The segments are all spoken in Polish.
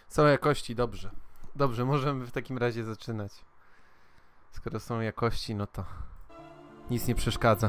Są jakości, dobrze. Dobrze, możemy w takim razie zaczynać. Skoro są jakości, no to nic nie przeszkadza.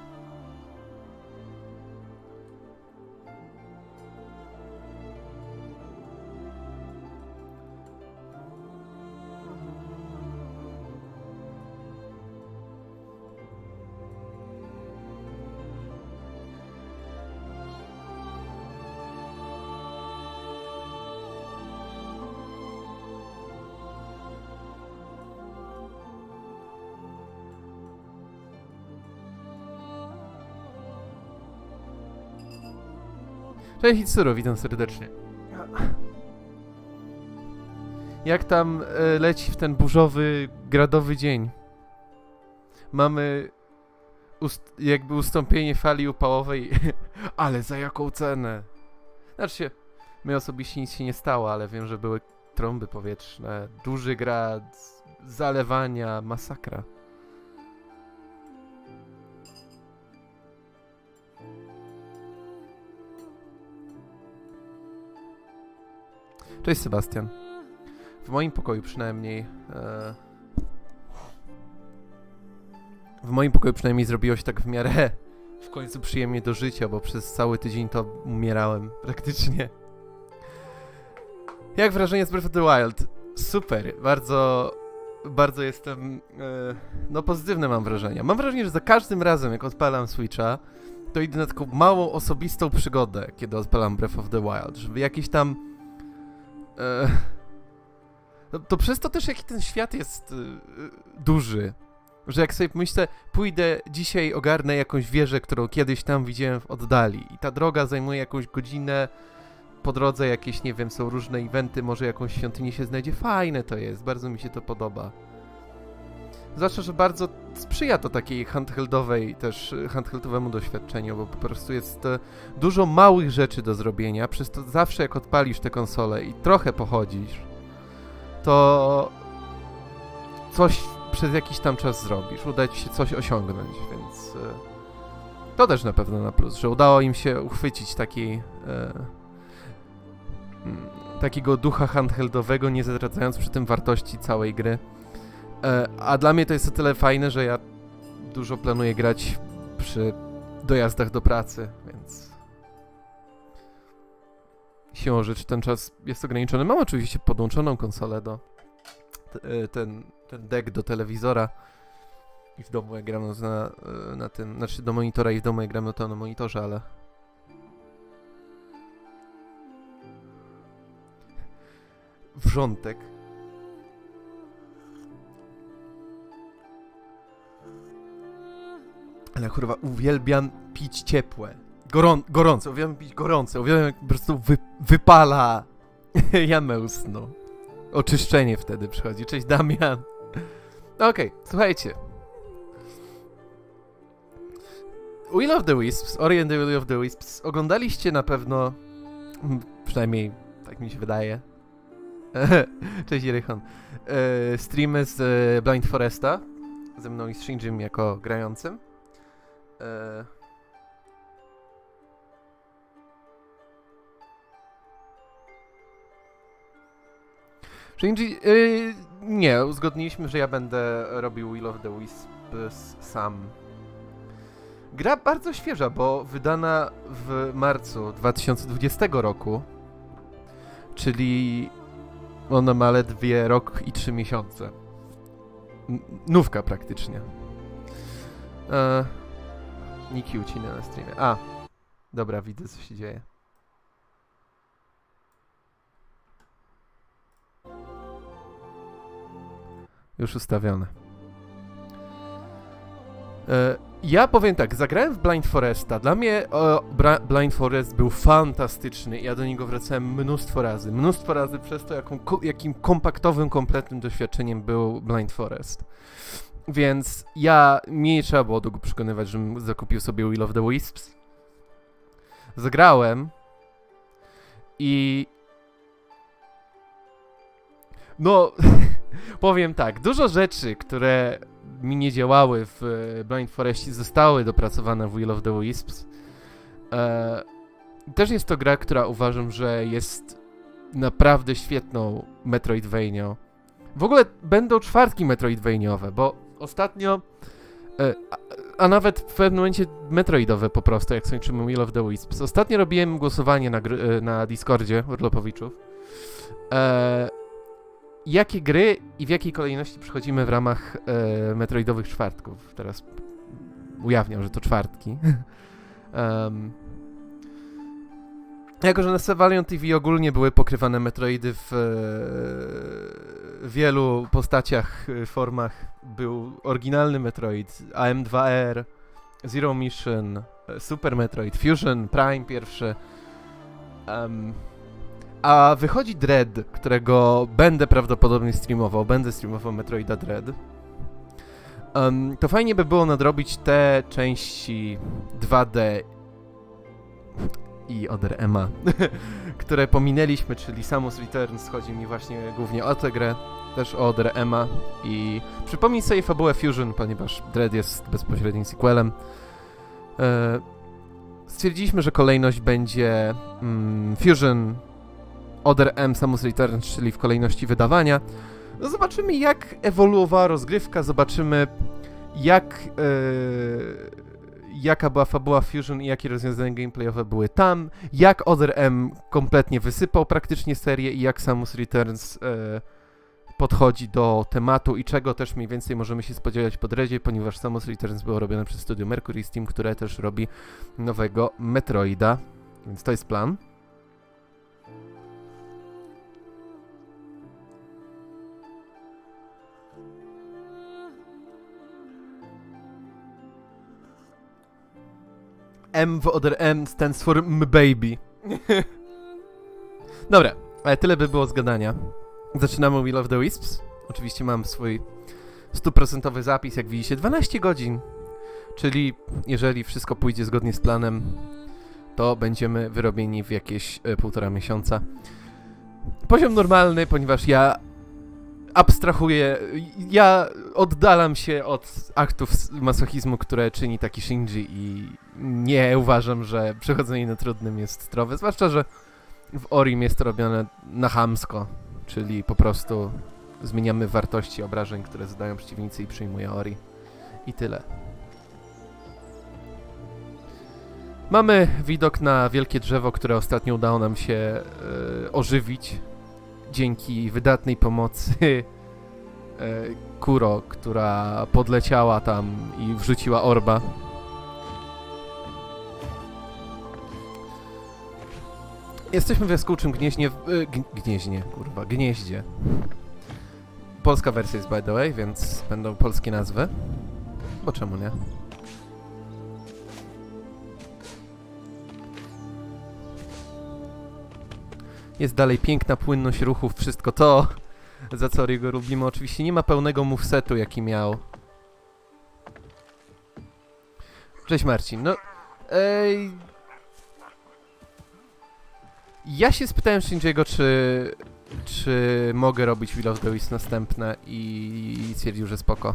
Cześć Hitsuru, witam serdecznie. Jak tam leci w ten burzowy, gradowy dzień? Mamy jakby ustąpienie fali upałowej, ale za jaką cenę? Znaczy się, my osobiście nic się nie stało, ale wiem, że były trąby powietrzne, duży grad, zalewania, masakra. Cześć Sebastian. W moim pokoju przynajmniej... w moim pokoju przynajmniej zrobiło się tak w miarę w końcu przyjemnie do życia, bo przez cały tydzień to umierałem praktycznie. Jak wrażenie z Breath of the Wild? Super, bardzo jestem... no pozytywne mam wrażenia. Mam wrażenie, że za każdym razem jak odpalam Switcha, to idę na taką małą, osobistą przygodę, kiedy odpalam Breath of the Wild, żeby jakiś tam... to przez to też jaki ten świat jest duży, że jak sobie myślę, pójdę dzisiaj, ogarnę jakąś wieżę, którą kiedyś tam widziałem w oddali i ta droga zajmuje jakąś godzinę, po drodze jakieś, nie wiem, są różne eventy, może jakąś świątynię się znajdzie, fajne to jest, bardzo mi się to podoba. Zwłaszcza, że bardzo sprzyja to takiej handheldowemu doświadczeniu, bo po prostu jest dużo małych rzeczy do zrobienia, przez to zawsze jak odpalisz tę konsolę i trochę pochodzisz, to coś przez jakiś tam czas zrobisz, uda ci się coś osiągnąć, więc to też na pewno na plus, że udało im się uchwycić takiego ducha handheldowego, nie zdradzając przy tym wartości całej gry. A dla mnie to jest o tyle fajne, że ja dużo planuję grać przy dojazdach do pracy, więc siłą rzeczy ten czas jest ograniczony. Mam oczywiście podłączoną konsolę do ten deck do telewizora i w domu jak gram na tym, znaczy do monitora i w domu jak gram to na monitorze, ale wrzątek. Ale kurwa, uwielbiam pić ciepłe. Gorące, uwielbiam pić gorące. Uwielbiam jak po prostu wypala jamę ustną. Oczyszczenie wtedy przychodzi. Cześć Damian. Okej, słuchajcie. Will of the Wisps, Ori and the Will of the Wisps oglądaliście na pewno, przynajmniej tak mi się wydaje. Cześć Jerychon. Streamy z Blind Foresta. Ze mną i z Shinjim jako grającym. Shinji, nie, uzgodniliśmy, że ja będę robił Will of the Wisps sam. Gra bardzo świeża, bo wydana w marcu 2020 roku, czyli ona ma ledwie rok i 3 miesiące. Nówka praktycznie. Niki ucina na streamie. A, dobra, widzę co się dzieje. Już ustawione. Ja powiem tak, zagrałem w Blind Foresta. Dla mnie Blind Forest był fantastyczny. Ja do niego wracałem mnóstwo razy. Mnóstwo razy przez to, jakim kompaktowym, kompletnym doświadczeniem był Blind Forest. Więc mnie nie trzeba było długo przekonywać, żebym zakupił sobie Will of the Wisps. Zagrałem i... no, powiem tak, dużo rzeczy, które mi nie działały w Blind Forestie, zostały dopracowane w Will of the Wisps. Też jest to gra, która uważam, że jest naprawdę świetną Metroidvanią. W ogóle będą czwartki Metroidvaniowe, bo ostatnio, nawet w pewnym momencie Metroidowe po prostu, jak skończymy Will of the Wisps. Ostatnio robiłem głosowanie na Discordzie Urlopowiczów. Jakie gry i w jakiej kolejności przechodzimy w ramach Metroidowych czwartków? Teraz ujawniam, że to czwartki. Jako, że na Savalion TV ogólnie były pokrywane Metroidy w wielu postaciach, formach. Był oryginalny Metroid, AM2R, Zero Mission, Super Metroid, Fusion, Prime pierwszy. A wychodzi Dread, którego będę prawdopodobnie streamował. Będę streamował Metroida Dread. To fajnie by było nadrobić te części 2D i Other Emma, które pominęliśmy, czyli Samus Returns. Chodzi mi właśnie głównie o tę grę, też o Other Emma. I przypomnij sobie fabułę Fusion, ponieważ Dread jest bezpośrednim sequelem. Stwierdziliśmy, że kolejność będzie Fusion, Other M, Samus Returns, czyli w kolejności wydawania. No zobaczymy, jak ewoluowała rozgrywka, zobaczymy, jaka była fabuła Fusion i jakie rozwiązania gameplayowe były tam, jak Other M kompletnie wysypał praktycznie serię i jak Samus Returns podchodzi do tematu i czego też mniej więcej możemy się spodziewać po Dreadzie, ponieważ Samus Returns było robione przez studio Mercury Steam, które też robi nowego Metroida, więc to jest plan. M w Other M stands for baby. Dobra, ale tyle by było z gadania. Zaczynamy Will of the Wisps. Oczywiście mam swój 100% zapis, jak widzicie, 12 godzin. Czyli jeżeli wszystko pójdzie zgodnie z planem, to będziemy wyrobieni w jakieś 1,5 miesiąca. Poziom normalny, ponieważ ja abstrahuję, ja oddalam się od aktów masochizmu, które czyni taki Shinji i nie uważam, że przechodzenie na trudnym jest zdrowe, zwłaszcza, że w Orim jest to robione na chamsko, czyli po prostu zmieniamy wartości obrażeń, które zadają przeciwnicy i przyjmuje Ori. I tyle. Mamy widok na wielkie drzewo, które ostatnio udało nam się ożywić dzięki wydatnej pomocy Kuro, która podleciała tam i wrzuciła orba. Jesteśmy w jaskółczym gnieździe. Polska wersja jest, by the way, więc będą polskie nazwy. Bo czemu nie? Jest dalej piękna płynność ruchów, wszystko to, za co go lubimy. Oczywiście nie ma pełnego movesetu, jaki miał. Cześć Marcin, no... Ja się spytałem Shinjiego, czy mogę robić Will of the Wisps następne i stwierdził, że spoko.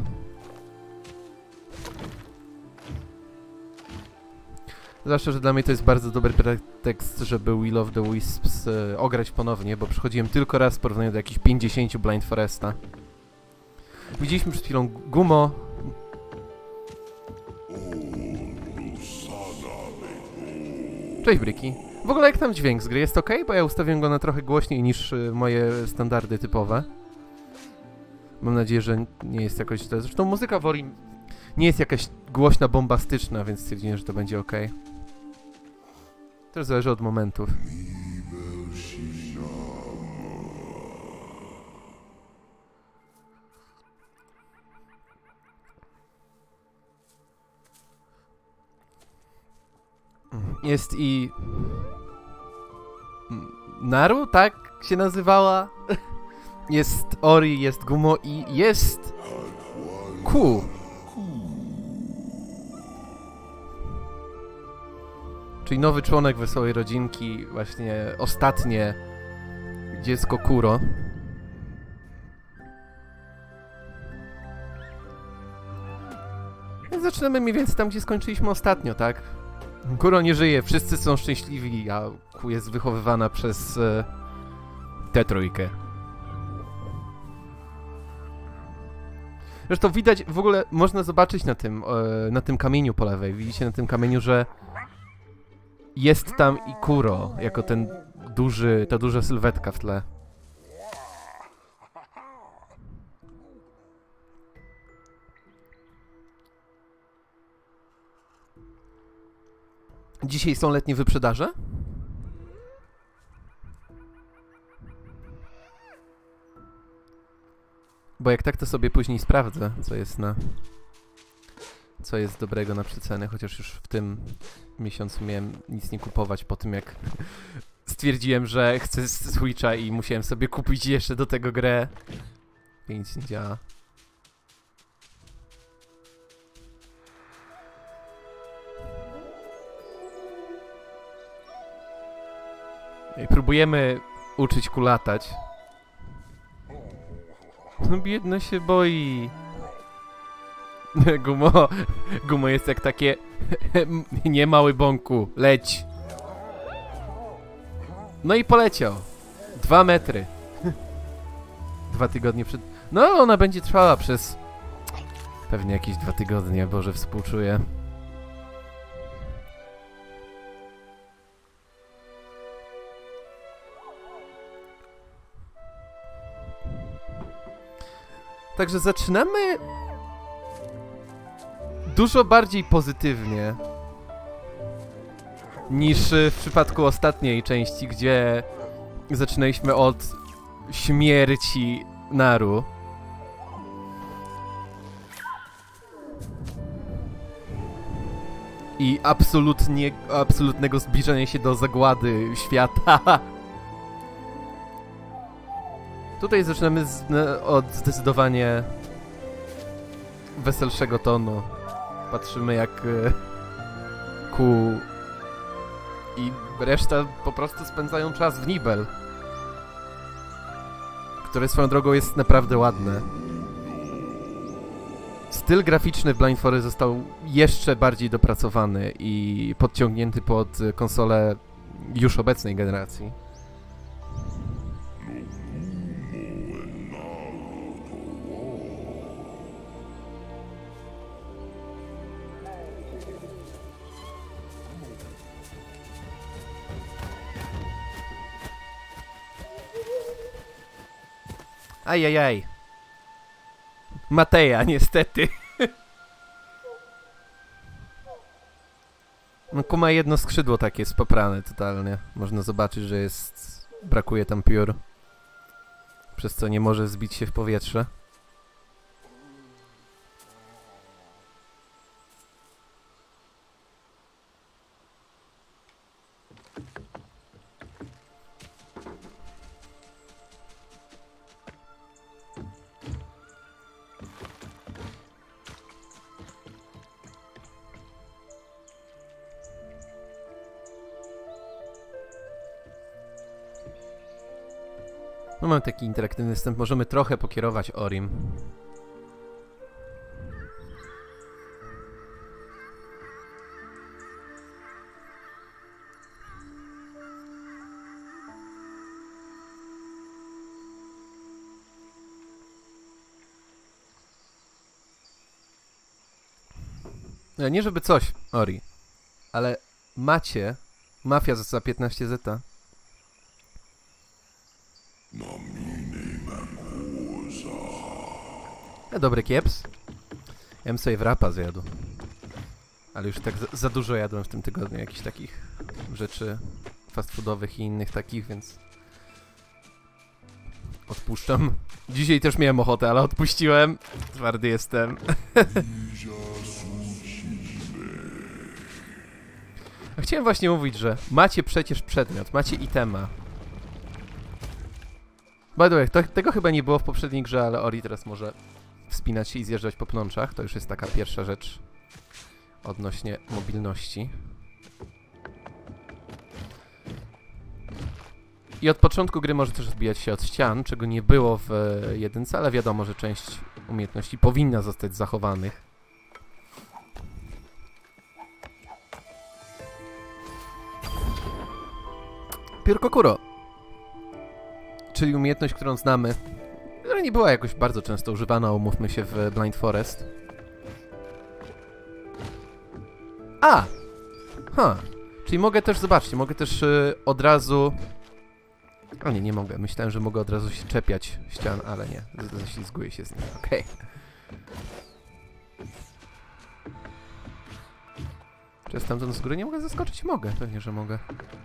Zwłaszcza, że dla mnie to jest bardzo dobry pretekst, żeby Will of the Wisps ograć ponownie, bo przychodziłem tylko raz w porównaniu do jakichś 50 Blind Foresta. Widzieliśmy przed chwilą Gumo. Cześć Bryki. W ogóle jak tam dźwięk z gry? Jest ok? Bo ja ustawiłem go na trochę głośniej niż moje standardy typowe. Mam nadzieję, że nie jest jakoś... Zresztą muzyka w Ori nie jest jakaś głośna, bombastyczna, więc stwierdziłem, że to będzie ok. Też zależy od momentów. Jest i... Naru, tak się nazywała? Jest Ori, jest Gumo i jest... Ku. Czyli nowy członek Wesołej Rodzinki, właśnie ostatnie dziecko Kuro. Więc zaczynamy mniej więcej tam, gdzie skończyliśmy ostatnio, tak? Kuro nie żyje, wszyscy są szczęśliwi, a Ku jest wychowywana przez Tę trójkę. Zresztą widać, w ogóle można zobaczyć na tym kamieniu po lewej. Widzicie na tym kamieniu, że jest tam i Kuro, jako ta duża sylwetka w tle. Dzisiaj są letnie wyprzedaże? Bo jak tak, to sobie później sprawdzę, co jest dobrego na przeceny, chociaż już w tym miesiącu miałem nic nie kupować po tym, jak stwierdziłem, że chcę Switcha i musiałem sobie kupić jeszcze do tego grę. I nic nie działa. I próbujemy uczyć ku latać. No biedno się boi. Gumo jest jak takie... Nie mały bąku, leć. No i poleciał. 2 metry. 2 tygodnie przed... No ona będzie trwała przez... Pewnie jakieś 2 tygodnie, Boże współczuję. Także zaczynamy dużo bardziej pozytywnie niż w przypadku ostatniej części, gdzie zaczynaliśmy od śmierci Naru. I absolutnego zbliżenia się do zagłady świata. Tutaj zaczynamy od zdecydowanie weselszego tonu. Patrzymy jak Ku i reszta po prostu spędzają czas w Nibel, które swoją drogą jest naprawdę ładne. Styl graficzny w Blind Forest został jeszcze bardziej dopracowany i podciągnięty pod konsolę już obecnej generacji. Ajajaj. Mateja, niestety. No Ku ma jedno skrzydło takie spoprane totalnie. Można zobaczyć, że jest... Brakuje tam piór. Przez co nie może zbić się w powietrze. No mamy taki interaktywny wstęp, możemy trochę pokierować Orim. Nie żeby coś, Ori, ale macie Mafia za 15 zeta. Dobry kieps. Ja bym sobie wrapa zjadł. Ale już tak za dużo jadłem w tym tygodniu jakichś takich rzeczy fast foodowych i innych takich, więc odpuszczam. Dzisiaj też miałem ochotę, ale odpuściłem. Twardy jestem. Chciałem właśnie mówić, że macie przecież przedmiot, macie itema. By the way, tego chyba nie było w poprzedniej grze, ale Ori teraz może wspinać się i zjeżdżać po pnączach. To już jest taka pierwsza rzecz odnośnie mobilności. I od początku gry może też zbijać się od ścian, czego nie było w jedynce, ale wiadomo, że część umiejętności powinna zostać zachowanych. Piórko Kuro. czyli umiejętność, którą znamy, ale nie była jakoś bardzo często używana, umówmy się, w Blind Forest. A! Czyli mogę też, zobaczcie, mogę też od razu... O nie, nie mogę. Myślałem, że mogę od razu się czepiać ścian, ale nie. Ześlizguję się z nim. Okej. Czy stamtąd z góry nie mogę zaskoczyć? Mogę. Pewnie, że mogę.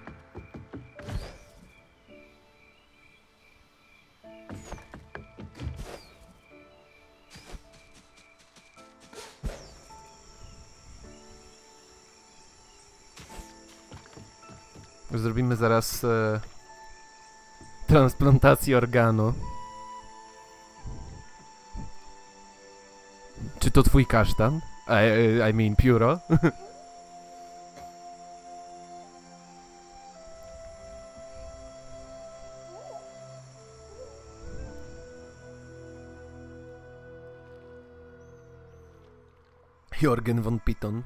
Zrobimy zaraz transplantację organu. Czy to twój kasztan? I mean pióro? Jorgen von Piton.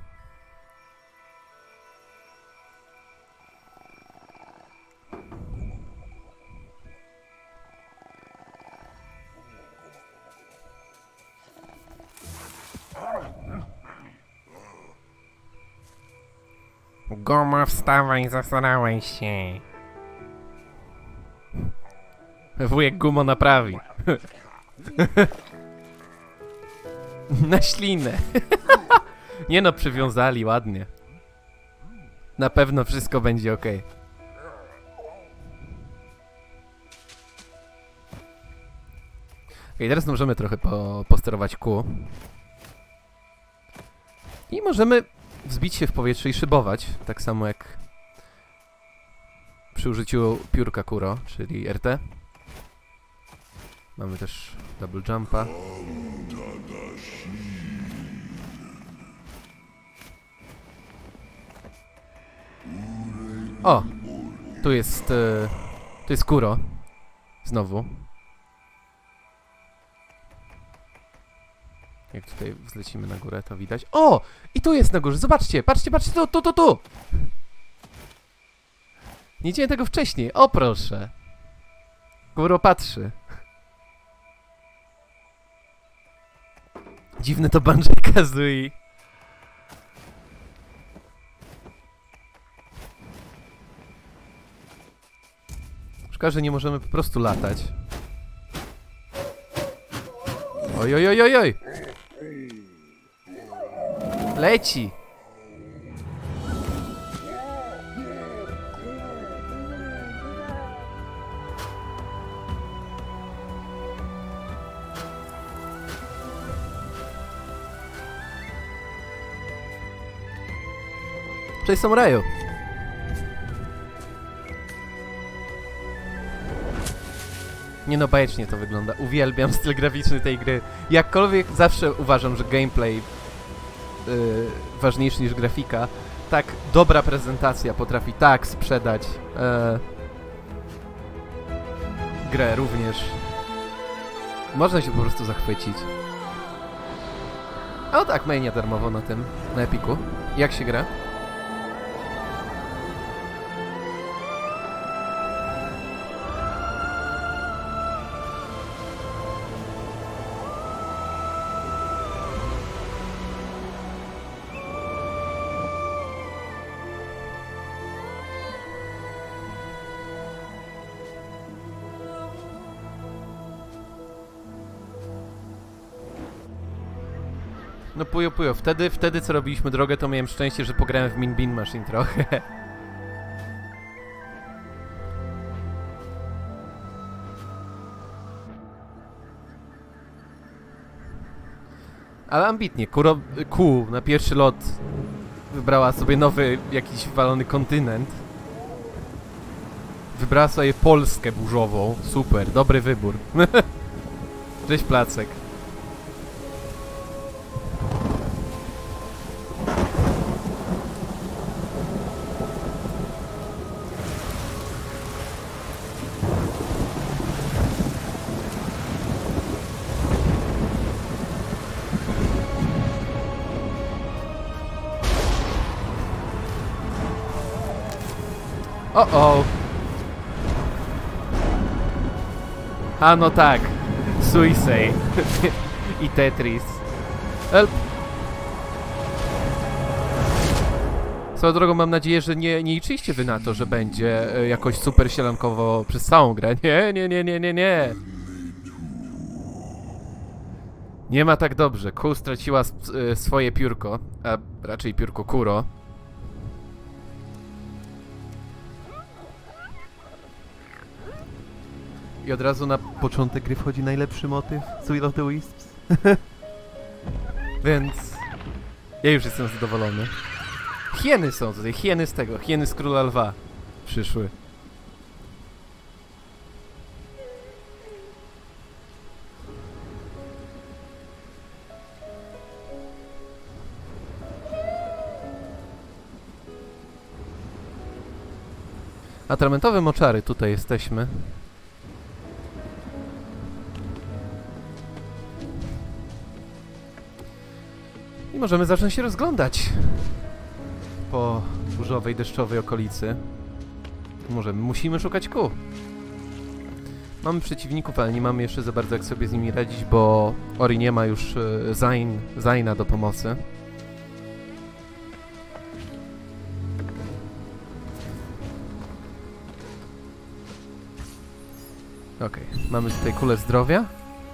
Goma, wstawaj, zasrałeś się. Wujek Gumo naprawi. Na ślinę. Nie no, przywiązali ładnie. Na pewno wszystko będzie ok. Okej, teraz możemy trochę posterować kół. I możemy wzbić się w powietrze i szybować, tak samo jak przy użyciu piórka Kuro, czyli RT. Mamy też double jumpa. O! Tu jest Kuro. Znowu. Jak tutaj wzlecimy na górę, to widać. O! I tu jest na górze, zobaczcie! Patrzcie, patrzcie, tu! Nie widziałem tego wcześniej, o proszę! Kuro patrzy. Dziwne to Banjo-Kazooie. Szkoda, że nie możemy po prostu latać. Oj, oj, oj, oj, oj! Leci! Cześć samuraju! Nie no, bajecznie to wygląda. Uwielbiam styl graficzny tej gry. Jakkolwiek zawsze uważam, że gameplay ważniejszy niż grafika. Tak dobra prezentacja potrafi tak sprzedać grę również. Można się po prostu zachwycić. O tak, Mania darmowo na tym, na Epiku. Jak się gra? No pujo. Wtedy co robiliśmy drogę, to miałem szczęście, że pograłem w Mean Bean Machine trochę. Ale ambitnie. Ku na pierwszy lot wybrała sobie nowy jakiś walony kontynent. Wybrała sobie Polskę burzową. Super, dobry wybór. Cześć Placek. A no tak. Suisei. I Tetris. Help. Swoją drogą mam nadzieję, że nie liczyliście wy na to, że będzie jakoś super sielankowo przez całą grę. Nie. Nie ma tak dobrze. Ku straciła swoje piórko, a raczej piórko Kuro. I od razu na początek gry wchodzi najlepszy motyw z Will of the Wisps. Więc ja już jestem zadowolony. Hieny są tutaj, hieny z tego, hieny z Króla Lwa przyszły. Atramentowe moczary, tutaj jesteśmy. I możemy zacząć się rozglądać po burzowej, deszczowej okolicy. Musimy szukać kół. Mamy przeciwników, ale nie mamy jeszcze za bardzo jak sobie z nimi radzić, bo Ori nie ma już Zaina do pomocy. Okej, mamy tutaj kulę zdrowia.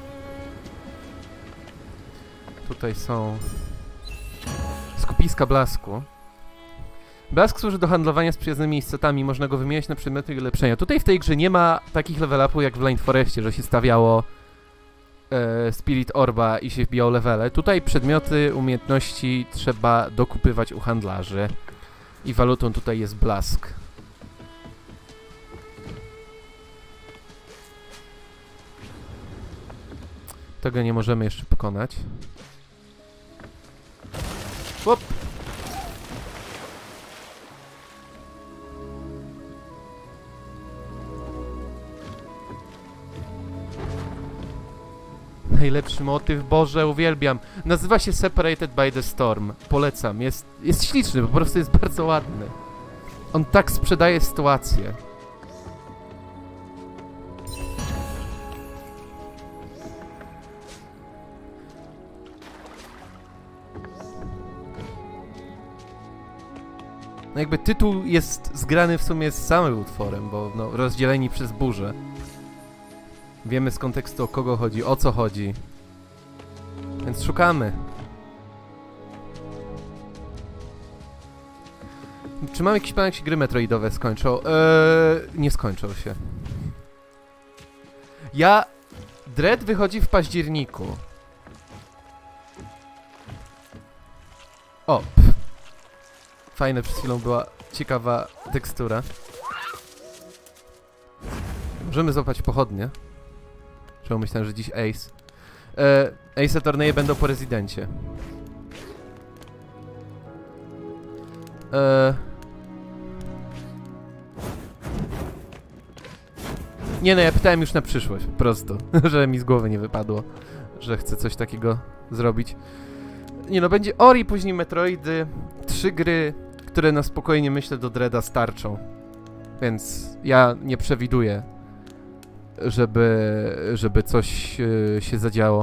Tutaj są skupiska blasku. Blask służy do handlowania z przyjaznymi istotami, można go wymieniać na przedmioty i ulepszenia. Tutaj w tej grze nie ma takich level upów jak w Blind Forestie, że się stawiało Spirit Orba i się wbijało levele. Tutaj przedmioty, umiejętności trzeba dokupywać u handlarzy. I walutą tutaj jest blask. Tego nie możemy jeszcze pokonać. Hop! Najlepszy motyw, Boże, uwielbiam. Nazywa się Separated by the Storm. Polecam. Jest śliczny, po prostu jest bardzo ładny. On tak sprzedaje sytuację. No jakby tytuł jest zgrany w sumie z samym utworem, bo no, rozdzieleni przez burzę. Wiemy z kontekstu, o kogo chodzi, o co chodzi. Więc szukamy. Czy mam jakiś plan, jak się gry metroidowe skończą? Nie skończą się. Dread wychodzi w październiku. O! Fajne, przed chwilą była ciekawa tekstura. Możemy złapać pochodnie. Czemu myślałem, że dziś Ace. Ace turnieje będą po rezydencie. Nie no, ja pytałem już na przyszłość, po prostu. Że mi z głowy nie wypadło, że chcę coś takiego zrobić. Nie no, będzie Ori, później Metroidy. 3 gry, które na spokojnie, myślę, do Dreada starczą. Więc ja nie przewiduję, żeby coś się zadziało.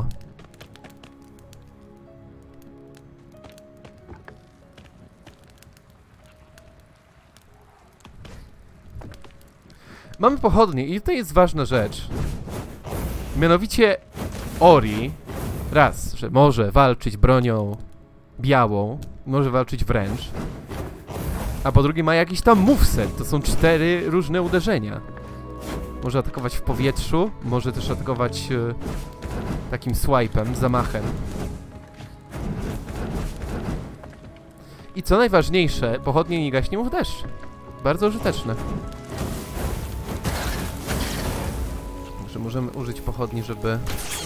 Mamy pochodnie i to jest ważna rzecz. Mianowicie Ori raz, że może walczyć bronią białą, może walczyć wręcz, a po drugie ma jakiś tam moveset, to są 4 różne uderzenia. Może atakować w powietrzu, może też atakować takim swipe'em, zamachem. I co najważniejsze, pochodnie nie gaśnie mu w deszcz. Bardzo użyteczne. Może możemy użyć pochodni, żeby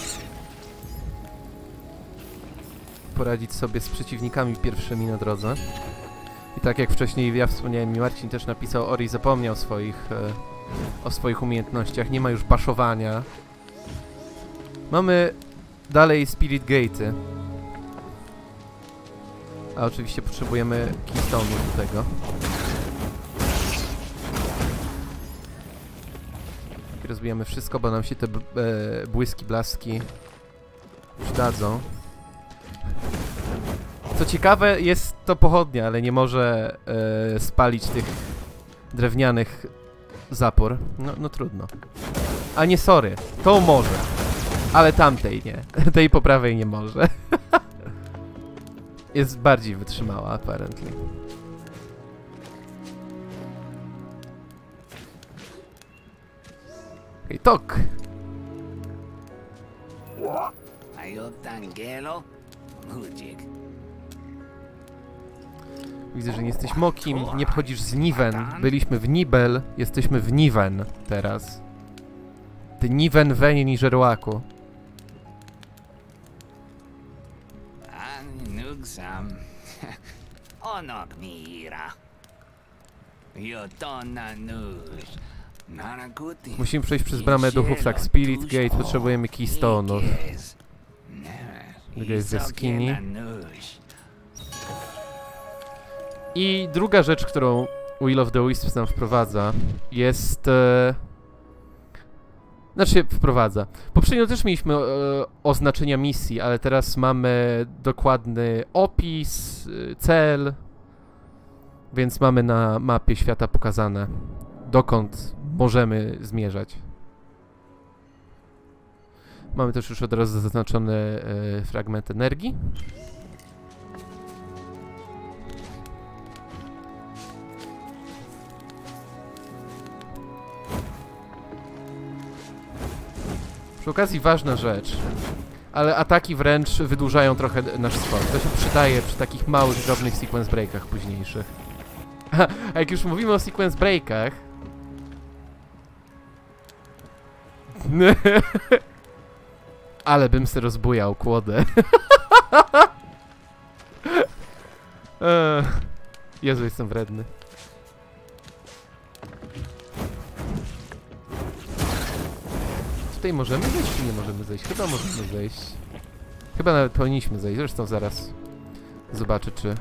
poradzić sobie z przeciwnikami pierwszymi na drodze. I tak jak wcześniej ja wspomniałem, mi Marcin też napisał, Ori zapomniał o swoich umiejętnościach, nie ma już baszowania. Mamy dalej Spirit Gate'y. A oczywiście potrzebujemy Keystone'u do tego. rozbijamy wszystko, bo nam się te błyski, blaski przydadzą. Co ciekawe, jest to pochodnia, ale nie może spalić tych drewnianych zapór. No trudno. A nie, sorry, to może. Ale tamtej nie. Tej po prawej nie może. Jest bardziej wytrzymała, apparently. Hej, tok! Widzę, że nie jesteś Mokim, nie wchodzisz z Niven. Byliśmy w Nibel, jesteśmy w Niven teraz. Ty Niven Weni Niżerłaku. Musimy przejść przez bramę duchów, tak, Spirit Gate, potrzebujemy Keystone'ów. Druga jest jaskini. I druga rzecz, którą Will of the Wisps nam wprowadza, jest... Znaczy wprowadza. Poprzednio też mieliśmy oznaczenia misji, ale teraz mamy dokładny opis, cel, więc mamy na mapie świata pokazane, dokąd możemy zmierzać. Mamy też już od razu zaznaczony fragment energii. Przy okazji ważna rzecz, ale ataki wręcz wydłużają trochę nasz skok. To się przydaje przy takich małych, drobnych sequence breakach późniejszych. A jak już mówimy o sequence breakach... Ale bym se rozbujał kłodę. Jezu, jestem wredny. Tutaj możemy zejść, czy nie możemy zejść? Chyba możemy zejść. Chyba nawet powinniśmy zejść. Zresztą zaraz zobaczę, czy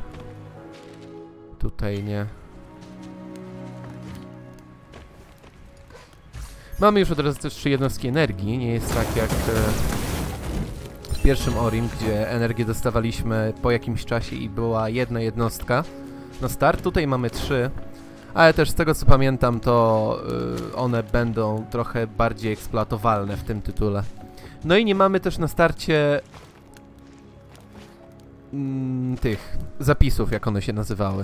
tutaj nie. Mamy już od razu też 3 jednostki energii. Nie jest tak jak w pierwszym Orim, gdzie energię dostawaliśmy po jakimś czasie i była jedna jednostka na start. Tutaj mamy 3. Ale też z tego co pamiętam, to one będą trochę bardziej eksploatowalne w tym tytule. No i nie mamy też na starcie tych zapisów, jak one się nazywały.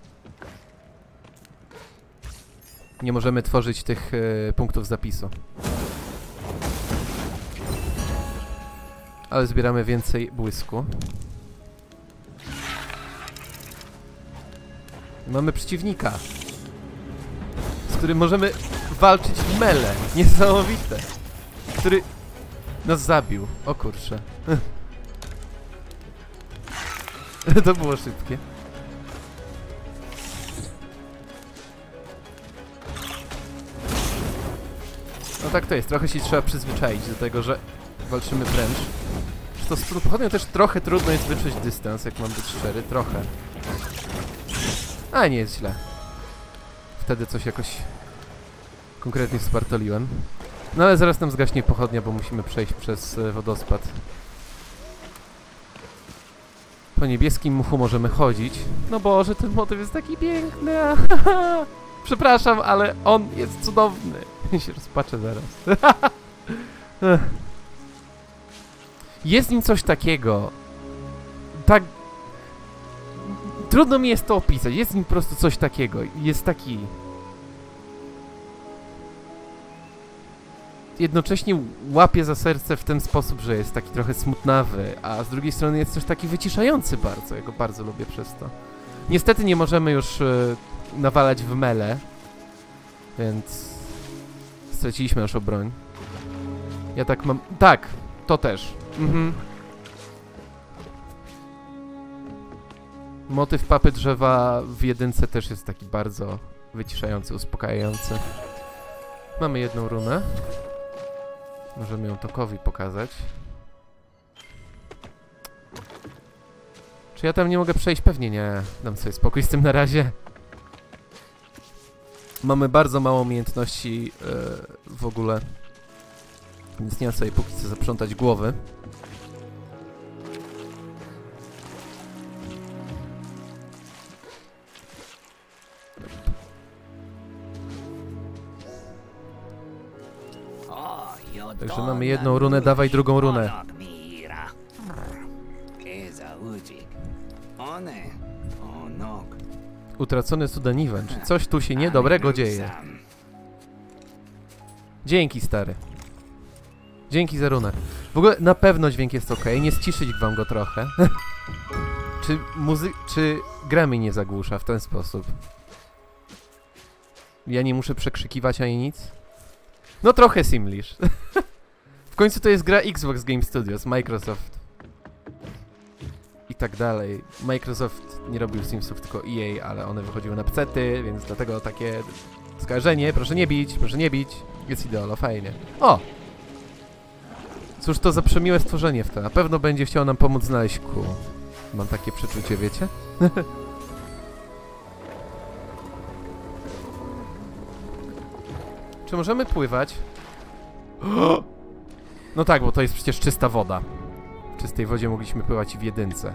Nie możemy tworzyć tych punktów zapisu. Ale zbieramy więcej błysku. Mamy przeciwnika, z którym możemy walczyć w mele. Niesamowite. Który nas zabił. O kurczę. To było szybkie. No tak to jest. Trochę się trzeba przyzwyczaić do tego, że walczymy wręcz. To z pochodnią też trochę trudno jest wyczuć dystans, jak mam być szczery. Trochę. A nie jest źle. Wtedy coś jakoś konkretnie spartoliłem. No ale zaraz nam zgaśnie pochodnia, bo musimy przejść przez wodospad. Po niebieskim muchu możemy chodzić. No Boże, ten motyw jest taki piękny. Przepraszam, ale on jest cudowny. się rozpaczę zaraz. Jest w nim coś takiego. Tak... Trudno mi jest to opisać. Jest w nim po prostu coś takiego. Jest taki... Jednocześnie łapie za serce w ten sposób, że jest taki trochę smutnawy, a z drugiej strony jest też taki wyciszający bardzo. Ja go bardzo lubię przez to. Niestety nie możemy już nawalać w mele, więc straciliśmy naszą broń. Ja tak mam... Tak! To też. Motyw papy drzewa w jedynce też jest taki bardzo wyciszający, uspokajający. Mamy jedną runę. Możemy ją Tokowi pokazać. Czy ja tam nie mogę przejść? Pewnie nie. Dam sobie spokój z tym na razie. Mamy bardzo mało umiejętności w ogóle. Więc nie mam sobie póki co zaprzątać głowy. Także mamy jedną runę, dawaj drugą runę. Utracony Sudaniwan, czy coś tu się niedobrego dzieje? Dzięki, stary. Dzięki za runę. W ogóle na pewno dźwięk jest ok, nie ściszyć wam go trochę. Czy gra mnie nie zagłusza w ten sposób? Ja nie muszę przekrzykiwać ani nic? No trochę Simlish. W końcu to jest gra Xbox Game Studios, Microsoft. I tak dalej. Microsoft nie robił Simsów, tylko EA, ale one wychodziły na pecety, więc dlatego takie skarżenie, proszę nie bić, proszę nie bić. Jest ideolo, fajnie. O! Cóż to za przemiłe stworzenie w to. Na pewno będzie chciał nam pomóc znaleźć kół. Mam takie przeczucie, wiecie? Czy możemy pływać? No tak, bo to jest przecież czysta woda. W czystej wodzie mogliśmy pływać w jedynce.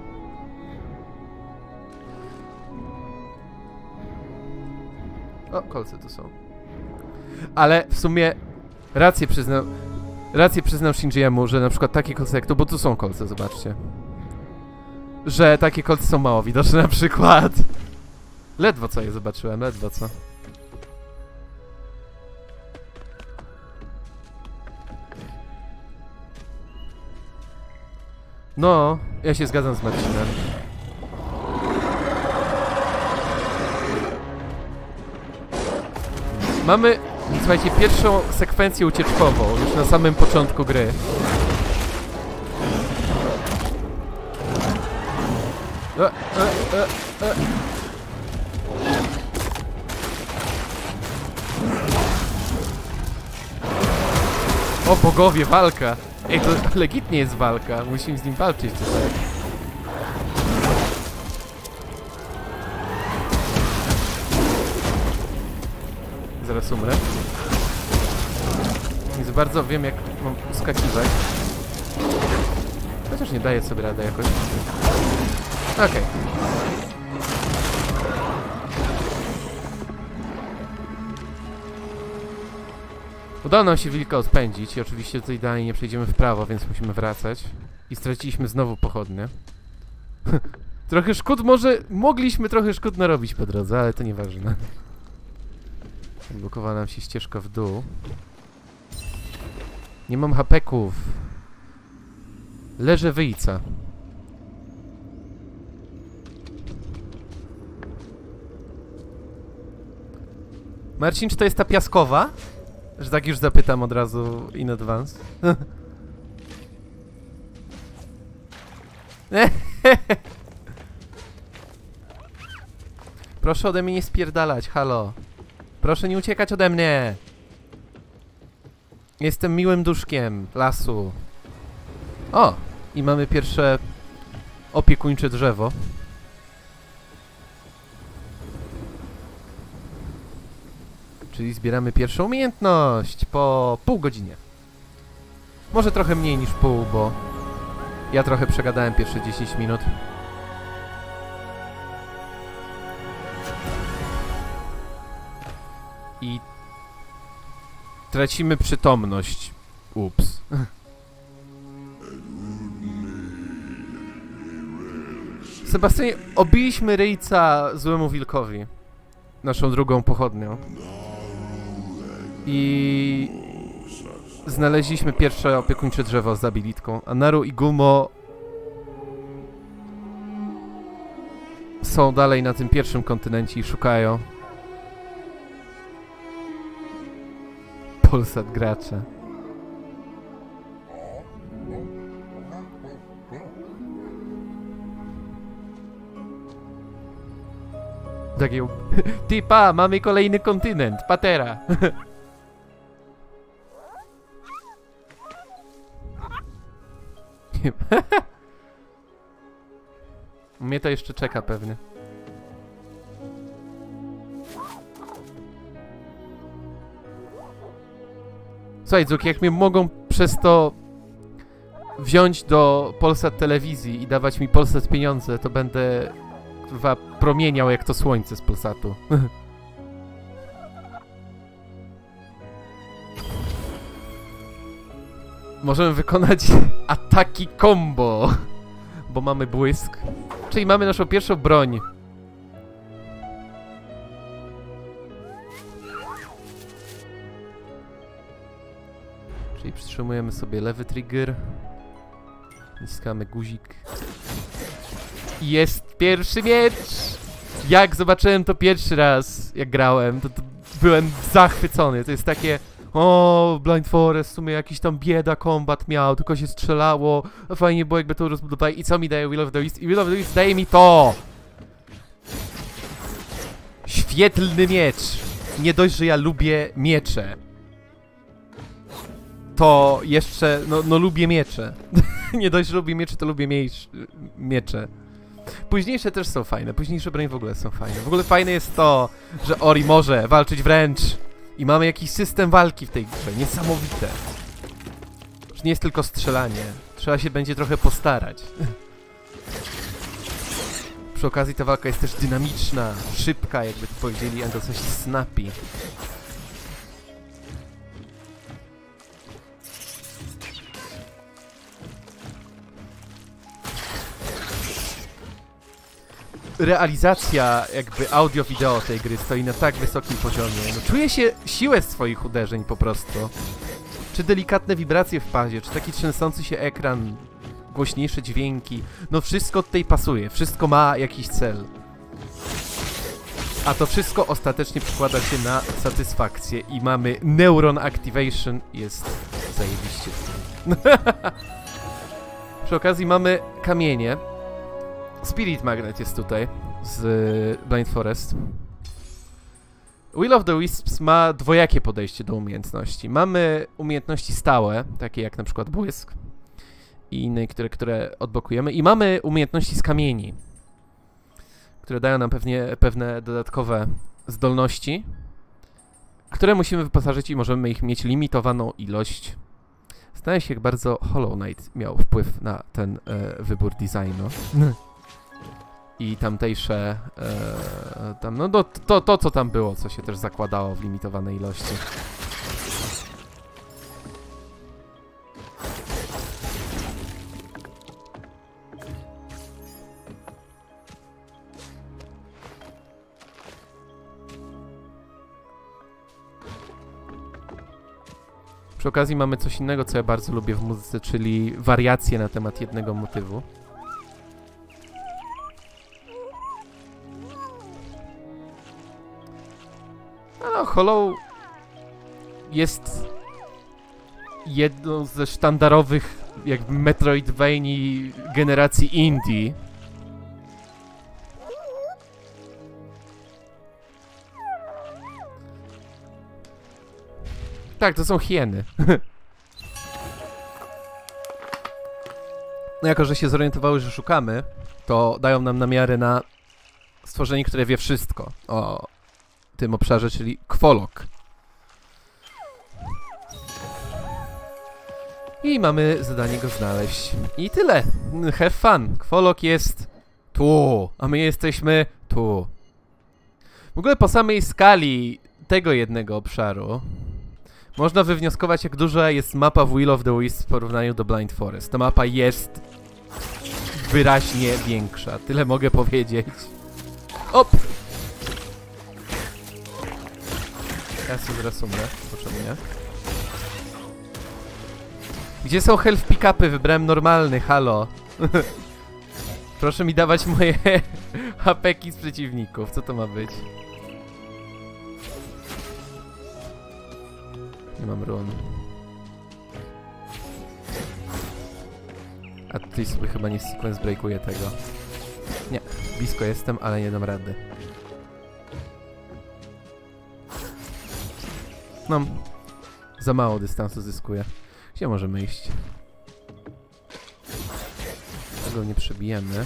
O, kolce tu są. Ale w sumie rację przyznam Shinjiemu, że na przykład takie kolce jak to, bo tu są kolce, zobaczcie. Że takie kolce są mało widoczne na przykład. Ledwo co je zobaczyłem, ledwo co. No, ja się zgadzam z Marcinem. Mamy, słuchajcie, pierwszą sekwencję ucieczkową już na samym początku gry. O bogowie, walka! Ej, to legitnie jest walka. Musimy z nim walczyć tutaj. Zaraz umrę. Nie za bardzo wiem, jak mam uskakiwać. Chociaż nie daję sobie rady jakoś. Okej. Udało nam się wilka odpędzić i oczywiście tutaj dalej nie przejdziemy w prawo, więc musimy wracać. I straciliśmy znowu pochodnie. Trochę szkód mogliśmy trochę szkód narobić po drodze, ale to nieważne. Blokowała nam się ścieżka w dół. Nie mam hapeków. Leżę wyjca. Marcin, czy to jest ta piaskowa? Że tak już zapytam od razu in advance. Proszę ode mnie nie spierdalać, halo. Proszę nie uciekać ode mnie. Jestem miłym duszkiem lasu. O! I mamy pierwsze opiekuńcze drzewo. Czyli zbieramy pierwszą umiejętność po pół godzinie. Może trochę mniej niż pół, bo ja trochę przegadałem pierwsze 10 minut. I tracimy przytomność. Ups. Sebastianie, obiliśmy ryjca złemu wilkowi. Naszą drugą pochodnią. I znaleźliśmy pierwsze opiekuńcze drzewo z abilitką. A Naru i Gumo są dalej na tym pierwszym kontynencie i szukają. Polsat gracze. Takie... Typa, mamy kolejny kontynent, patera. Mnie to jeszcze czeka pewnie. Słuchaj, Dzuk, jak mnie mogą przez to wziąć do Polsat Telewizji i dawać mi Polsat pieniądze, to będę, kurwa, promieniał jak to słońce z Polsatu. Możemy wykonać ataki combo, bo mamy błysk. Czyli mamy naszą pierwszą broń. Czyli przytrzymujemy sobie lewy trigger. Naciskamy guzik. I jest pierwszy miecz! Jak zobaczyłem to pierwszy raz, jak grałem, to byłem zachwycony. To jest takie... O, Blind Forest, w sumie jakiś tam bieda kombat miał, tylko się strzelało. Fajnie było, jakby to rozbudowali. I co mi daje Will of the Wisp? I Will of the Wisp daje mi to! Świetlny miecz. Nie dość, że ja lubię miecze. To jeszcze, no lubię miecze. Nie dość, że lubię miecze, to lubię miecze. Późniejsze też są fajne, późniejsze broń w ogóle są fajne. W ogóle fajne jest to, że Ori może walczyć wręcz. I mamy jakiś system walki w tej grze, niesamowite. Że nie jest tylko strzelanie, trzeba się będzie trochę postarać. Przy okazji ta walka jest też dynamiczna, szybka, jakby to powiedzieli Anglosasi, snappy. Realizacja jakby audio-wideo tej gry stoi na tak wysokim poziomie. No, czuję się siłę swoich uderzeń po prostu. Czy delikatne wibracje w padzie, czy taki trzęsący się ekran, głośniejsze dźwięki. No wszystko tutaj pasuje, wszystko ma jakiś cel. A to wszystko ostatecznie przekłada się na satysfakcję i mamy Neuron Activation, jest zajebiście. Przy okazji mamy kamienie. Spirit Magnet jest tutaj, z Blind Forest. Will of the Wisps ma dwojakie podejście do umiejętności. Mamy umiejętności stałe, takie jak na przykład błysk i inne, które odblokujemy. I mamy umiejętności z kamieni, które dają nam pewne dodatkowe zdolności, które musimy wyposażyć i możemy ich mieć limitowaną ilość. Zastanawiam się, jak bardzo Hollow Knight miał wpływ na ten wybór designu. I tamtejsze, no to co tam było, co się też zakładało w limitowanej ilości. Przy okazji mamy coś innego, co ja bardzo lubię w muzyce, czyli wariacje na temat jednego motywu. No, Hollow jest jedną ze sztandarowych jakby Metroidvanii generacji indie. Tak, to są hieny. No jako, że się zorientowały, że szukamy, to dają nam namiary na stworzenie, które wie wszystko o tym obszarze, czyli Kwolok. I mamy zadanie go znaleźć. I tyle. Have fun. Kwolok jest tu, a my jesteśmy tu. W ogóle po samej skali tego jednego obszaru można wywnioskować, jak duża jest mapa w Will of the Wisps w porównaniu do Blind Forest. Ta mapa jest wyraźnie większa. Tyle mogę powiedzieć. Op! Ja sobie zaraz umrę. Potrzebuję. Gdzie są health pick-upy? Wybrałem normalny, halo. Proszę mi dawać moje hapeki z przeciwników. Co to ma być? Nie mam run. A tutaj sobie chyba nie sequence breakuje tego. Nie, blisko jestem, ale nie dam rady. No, za mało dystansu zyskuję. Gdzie możemy iść? Tego nie przebijemy.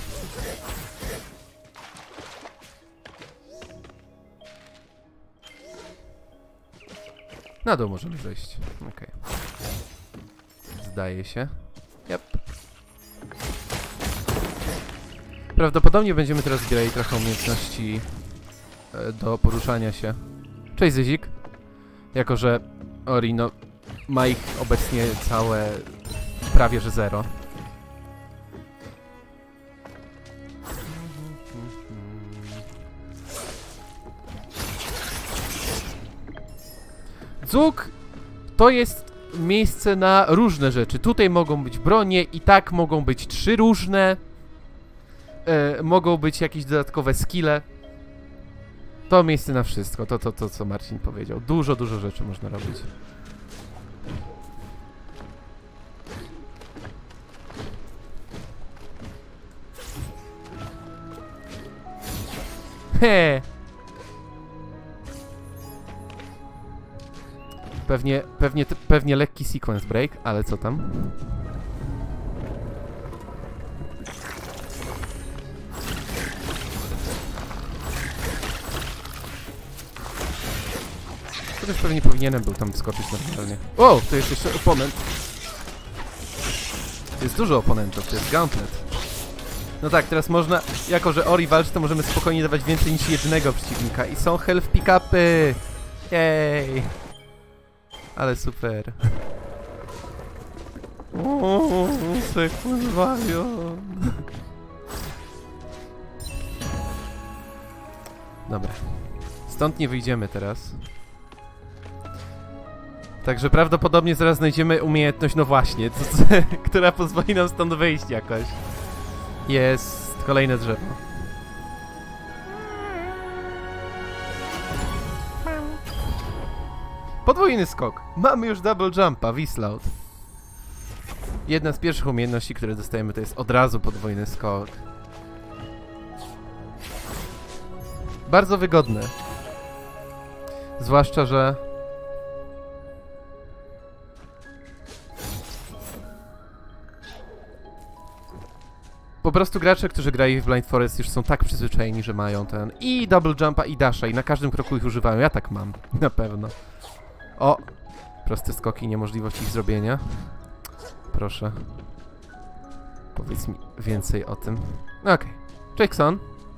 Na dół możemy zejść. Okej. zdaje się. Yep. Prawdopodobnie będziemy teraz zbierali trochę umiejętności do poruszania się. Cześć Zyzik. Jako że Ori no, ma ich obecnie całe prawie że 0. Dzuk to jest miejsce na różne rzeczy. Tutaj mogą być bronie i tak mogą być 3 różne. Mogą być jakieś dodatkowe skille. To miejsce na wszystko. To co Marcin powiedział. Dużo rzeczy można robić. He. Pewnie lekki sequence break, ale co tam? To też pewnie powinienem był tam skoczyć normalnie. O, to jest jeszcze oponent. Jest dużo oponentów, to jest gauntlet. No tak, teraz można, jako że Ori walczy, to możemy spokojnie dawać więcej niż jednego przeciwnika. I są health pick-upy! Jej! Ale super. O, sekundarion. Dobra. Stąd nie wyjdziemy teraz. Także prawdopodobnie zaraz znajdziemy umiejętność, no właśnie, która pozwoli nam stąd wyjść jakoś. Jest kolejne drzewo. Podwójny skok. Mamy już double jumpa, Wislaut. Jedna z pierwszych umiejętności, które dostajemy, to jest od razu podwójny skok. Bardzo wygodne. Zwłaszcza, że... Po prostu gracze, którzy grają w Blind Forest, już są tak przyzwyczajeni, że mają ten i double jumpa, i dasha, i na każdym kroku ich używają. Ja tak mam, na pewno. O! Proste skoki, niemożliwość ich zrobienia. Proszę. Powiedz mi więcej o tym. Okej. Jackson.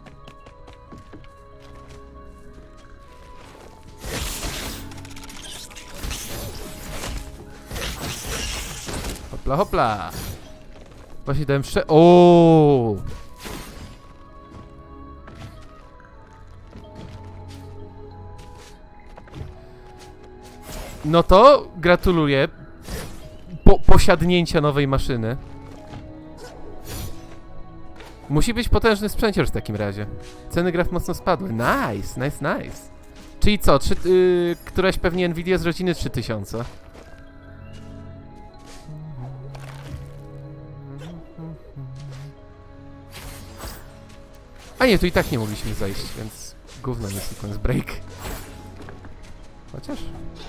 Hopla, hopla. Właśnie dałem Ooo! No to gratuluję posiadnięcia nowej maszyny. Musi być potężny sprzęcior w takim razie. Ceny graf mocno spadły. Nice. Czyli co? Któraś pewnie Nvidia z rodziny 3000. A nie, tu i tak nie mogliśmy zajść, więc gówno nie sequence break. Chociaż...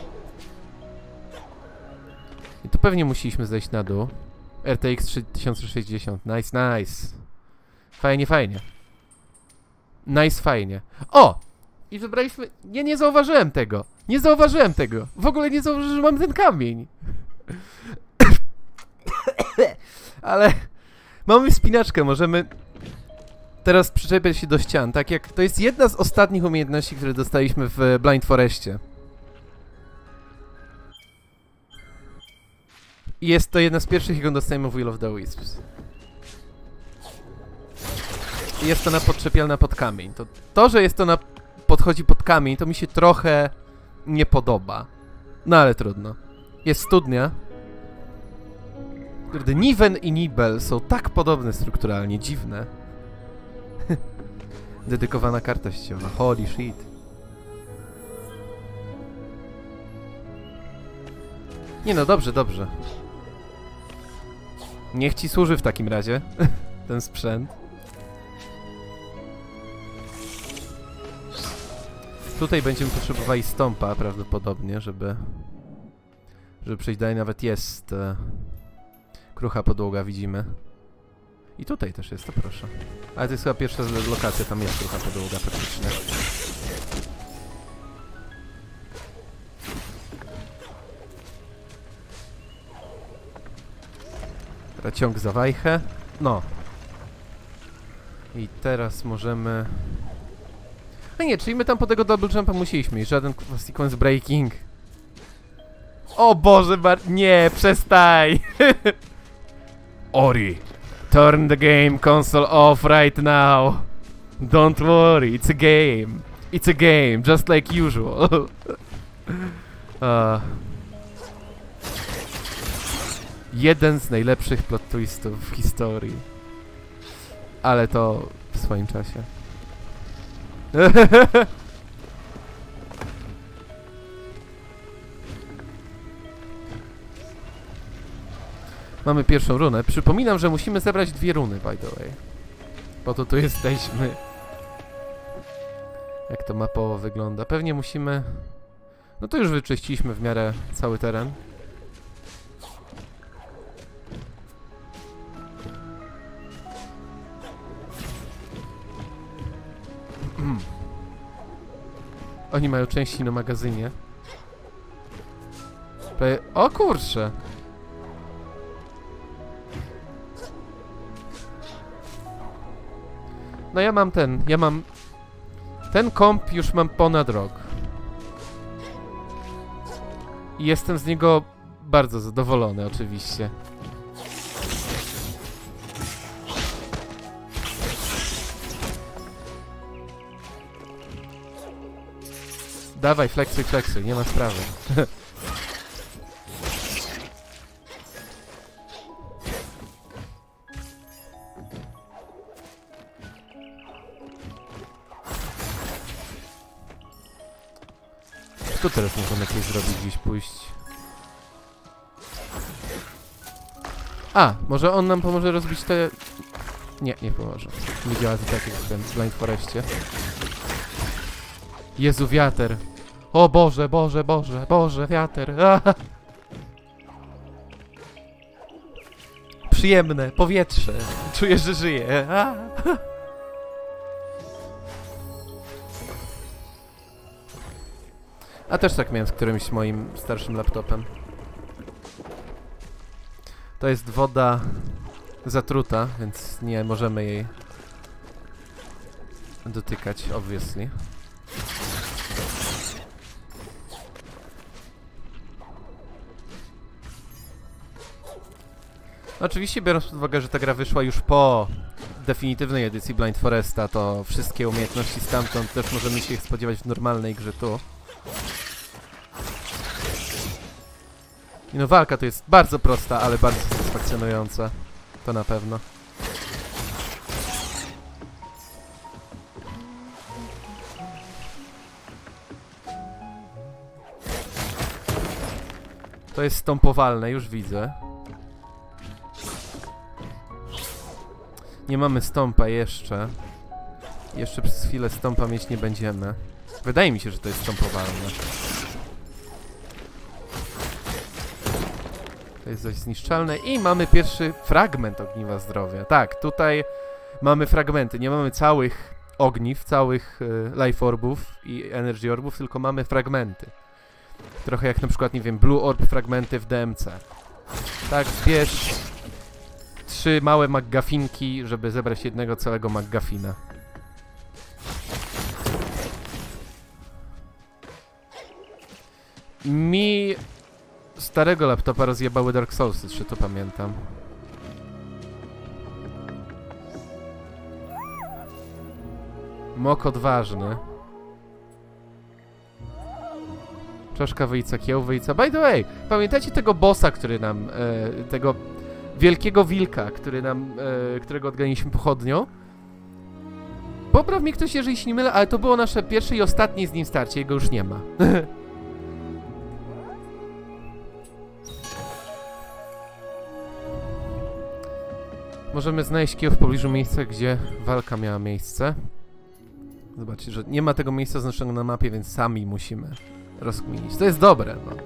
I tu pewnie musieliśmy zejść na dół. RTX 3060. Nice. Fajnie. Fajnie. O! I wybraliśmy... Nie zauważyłem tego. W ogóle nie zauważyłem, że mam ten kamień. Ale... Mamy wspinaczkę, możemy... Teraz przyczepiać się do ścian, tak jak... To jest jedna z ostatnich umiejętności, które dostaliśmy w Blind Forestie. I jest to jedna z pierwszych, jaką dostajemy w Will of the Wisps. I jest ona podczepialna pod kamień. To, że jest ona podchodzi pod kamień, to mi się trochę nie podoba. No ale trudno. Jest studnia. Kurde, Niven i Nibel są tak podobne strukturalnie, dziwne. Dedykowana karta sieciowa. Holy shit. Nie no, dobrze. Niech ci służy w takim razie ten sprzęt. Tutaj będziemy potrzebowali stompa prawdopodobnie, żeby przejść dalej. Nawet jest krucha podłoga, widzimy. I tutaj też jest, to proszę. Ale to jest chyba pierwsza lokacja, tam jest krucha podłoga praktycznie. Dobra, ciąg za wajchę. No. I teraz możemy... A nie, czyli my tam po tego double jumpa musieliśmy i żaden sequence breaking. O Boże, nie, przestań! Ori, turn the game console off right now. Don't worry, it's a game. It's a game, just like usual. Jeden z najlepszych plot twistów w historii. Ale to w swoim czasie. Mamy pierwszą runę. Przypominam, że musimy zebrać 2 runy, by the way. Po to tu jesteśmy. Jak to mapowo wygląda? Pewnie musimy... No to już wyczyściliśmy w miarę cały teren. Oni mają części na magazynie. O kurczę! No ja mam ten komp już mam ponad rok. I jestem z niego bardzo zadowolony, oczywiście. Dawaj, flexuj, nie ma sprawy. Tu teraz możemy coś zrobić, gdzieś pójść. A, może on nam pomoże rozbić te... Nie, nie pomoże. Nie działa to tak jak w tym Blind Forestie. Jezu, wiater. O Boże, Boże, Boże, Boże, wiater. Przyjemne, powietrze. Czuję, że żyję. A też tak miałem z którymś moim starszym laptopem. To jest woda zatruta, więc nie możemy jej dotykać, obviously. Oczywiście biorąc pod uwagę, że ta gra wyszła już po definitywnej edycji Blind Foresta, to wszystkie umiejętności stamtąd też możemy się ich spodziewać w normalnej grze tu. I no walka to jest bardzo prosta, ale bardzo satysfakcjonująca. To na pewno. To jest stompowalne, już widzę. Nie mamy stompa jeszcze. Jeszcze przez chwilę stompa mieć nie będziemy. Wydaje mi się, że to jest stompowalne. To jest dość zniszczalne. I mamy pierwszy fragment ogniwa zdrowia. Tak, tutaj mamy fragmenty. Nie mamy całych ogniw, całych life orbów i energy orbów, tylko mamy fragmenty. Trochę jak na przykład, nie wiem, blue orb fragmenty w DMC. Tak, zbierz 3 małe McGuffinki, żeby zebrać jednego całego McGuffina. Mi starego laptopa rozjebały Dark Soulsy, czy to pamiętam. Mok odważny. Czaszka wyjca, kieł wyjca. By the way, pamiętacie tego bossa, który nam... tego wielkiego wilka, którego odganiliśmy pochodnią? Popraw mnie ktoś, jeżeli się nie mylę, ale to było nasze pierwsze i ostatnie z nim starcie. Jego już nie ma. Możemy znaleźć kieł w pobliżu miejsca, gdzie walka miała miejsce. Zobaczcie, że nie ma tego miejsca oznaczonego na mapie, więc sami musimy rozkminić. To jest dobre, no.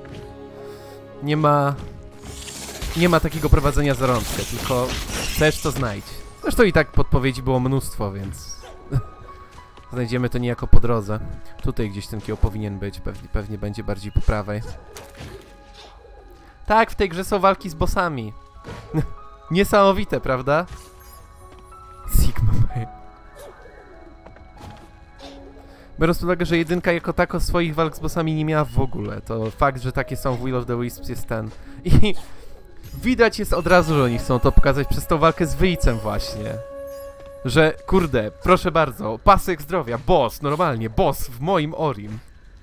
Nie ma takiego prowadzenia za rączkę, tylko chcesz, to znajdź. Zresztą i tak podpowiedzi było mnóstwo, więc znajdziemy to niejako po drodze. Tutaj gdzieś ten kieł powinien być, pewnie będzie bardziej po prawej. Tak, w tej grze są walki z bossami. Niesamowite, prawda? Sigma Mail. Biorąc pod uwagę, że jedynka jako tako swoich walk z bossami nie miała w ogóle, to fakt, że takie są w Will of the Wisps jest ten. I widać jest od razu, że oni chcą to pokazać przez tą walkę z wyjcem właśnie. Że, kurde, proszę bardzo, pasek zdrowia, boss, normalnie, boss w moim Orim.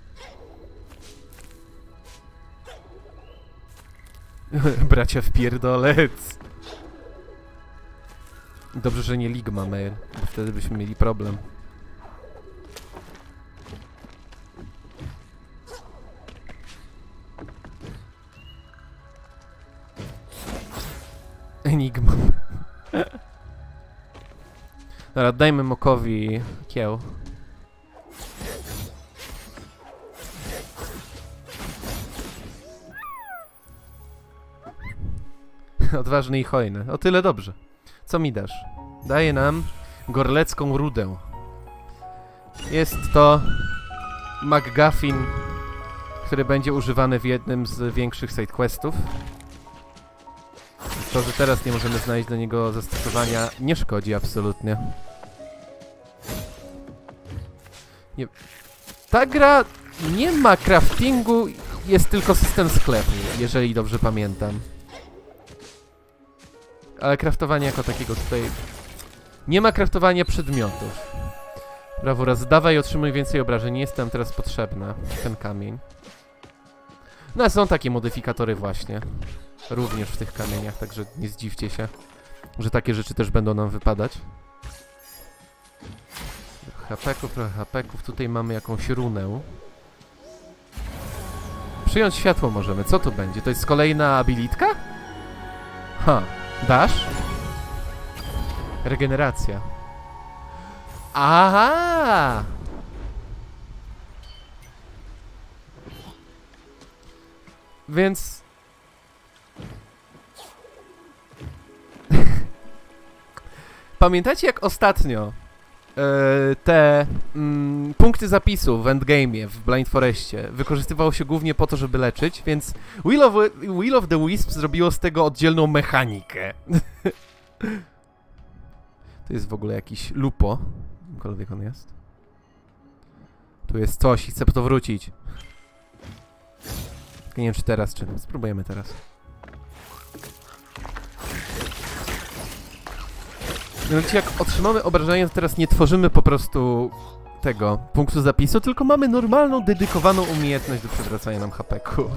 Bracia w pierdolec. Dobrze, że nie Ligma Mail, bo wtedy byśmy mieli problem. Enigma. Dobra, dajmy Mokowi kieł. Odważny i hojny. O tyle dobrze. Co mi dasz? Daje nam gorlecką rudę. Jest to MacGuffin, który będzie używany w jednym z większych sidequestów. To, że teraz nie możemy znaleźć do niego zastosowania, nie szkodzi absolutnie. Nie. Ta gra nie ma craftingu, jest tylko system sklepu, jeżeli dobrze pamiętam. Ale craftowanie jako takiego tutaj... Nie ma craftowania przedmiotów. Brawura, zdawaj i otrzymuj więcej obrażeń. Nie jest nam teraz potrzebna ten kamień. No a są takie modyfikatory właśnie. Również w tych kamieniach, także nie zdziwcie się, że takie rzeczy też będą nam wypadać. Hapeków, trochę hapeków. Tutaj mamy jakąś runę. Przyjąć światło możemy. Co tu będzie? To jest kolejna abilitka? Ha. Dash? Regeneracja. Aha! Więc... Pamiętacie jak ostatnio te punkty zapisu w endgame'ie, w Blind Forestie wykorzystywało się głównie po to, żeby leczyć, więc Will of the Wisps zrobiło z tego oddzielną mechanikę. To jest w ogóle jakiś lupo, jakkolwiek on jest. Tu jest coś i chcę po to wrócić. Tylko nie wiem czy teraz, czy... Spróbujemy teraz. Mianowicie jak otrzymamy obrażenia, to teraz nie tworzymy po prostu tego punktu zapisu, tylko mamy normalną, dedykowaną umiejętność do przywracania nam HP-ków.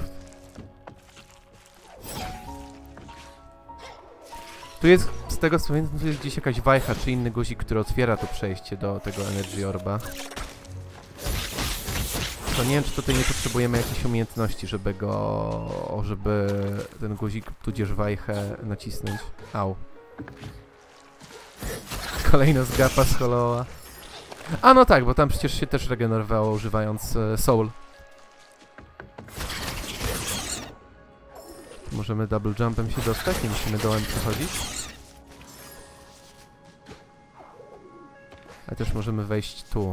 Tu jest, z tego co pamiętam, tu jest gdzieś jakaś wajcha czy inny guzik, który otwiera to przejście do tego Energy Orba. To nie wiem, czy tutaj nie potrzebujemy jakiejś umiejętności, żeby żeby ten guzik, tudzież wajchę nacisnąć. Au. Kolejna zgapa z Hollowa. A no tak, bo tam przecież się też regenerowało używając Soul. Możemy double jumpem się dostać, nie musimy dołem przechodzić. A też możemy wejść tu.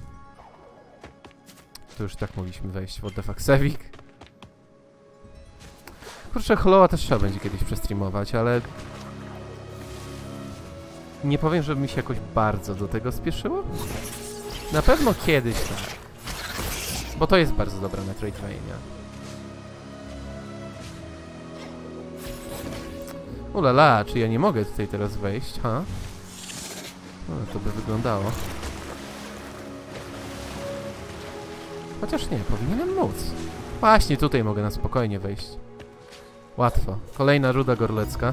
Tu już tak mogliśmy wejść. What the fuck, Sevik? Kurczę, Hollowa też trzeba będzie kiedyś przestreamować, ale... Nie powiem, żeby mi się jakoś bardzo do tego spieszyło. Na pewno kiedyś tak. Bo to jest bardzo dobra Metroidvania. Ulala, czy ja nie mogę tutaj teraz wejść, ha? No, to by wyglądało. Chociaż nie, powinienem móc. Właśnie, tutaj mogę na spokojnie wejść. Łatwo. Kolejna ruda gorlecka.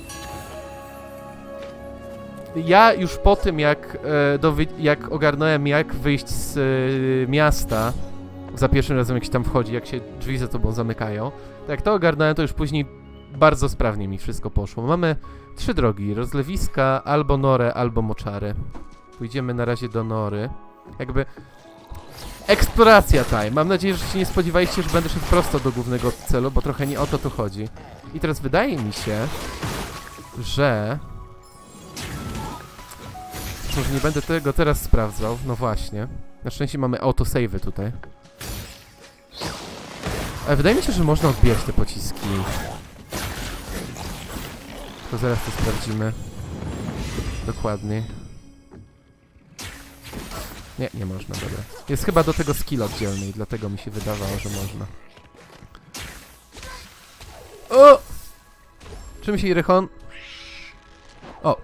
Ja już po tym, jak ogarnąłem, jak wyjść z miasta, za pierwszym razem jak się tam wchodzi, jak się drzwi za tobą zamykają, to jak to ogarnąłem, to już później bardzo sprawnie mi wszystko poszło. Mamy 3 drogi, rozlewiska, albo norę, albo moczary. Pójdziemy na razie do nory. Jakby... Eksploracja time. Mam nadzieję, że się nie spodziewaliście, że będę szedł prosto do głównego celu, bo trochę nie o to tu chodzi. I teraz wydaje mi się, że... Może nie będę tego teraz sprawdzał. No właśnie. Na szczęście mamy autosave'y tutaj. Ale wydaje mi się, że można odbijać te pociski. To zaraz to sprawdzimy. Dokładnie. Nie, nie można, dobra. Jest chyba do tego skill oddzielny i dlatego mi się wydawało, że można. O! Czym się Irychon? O!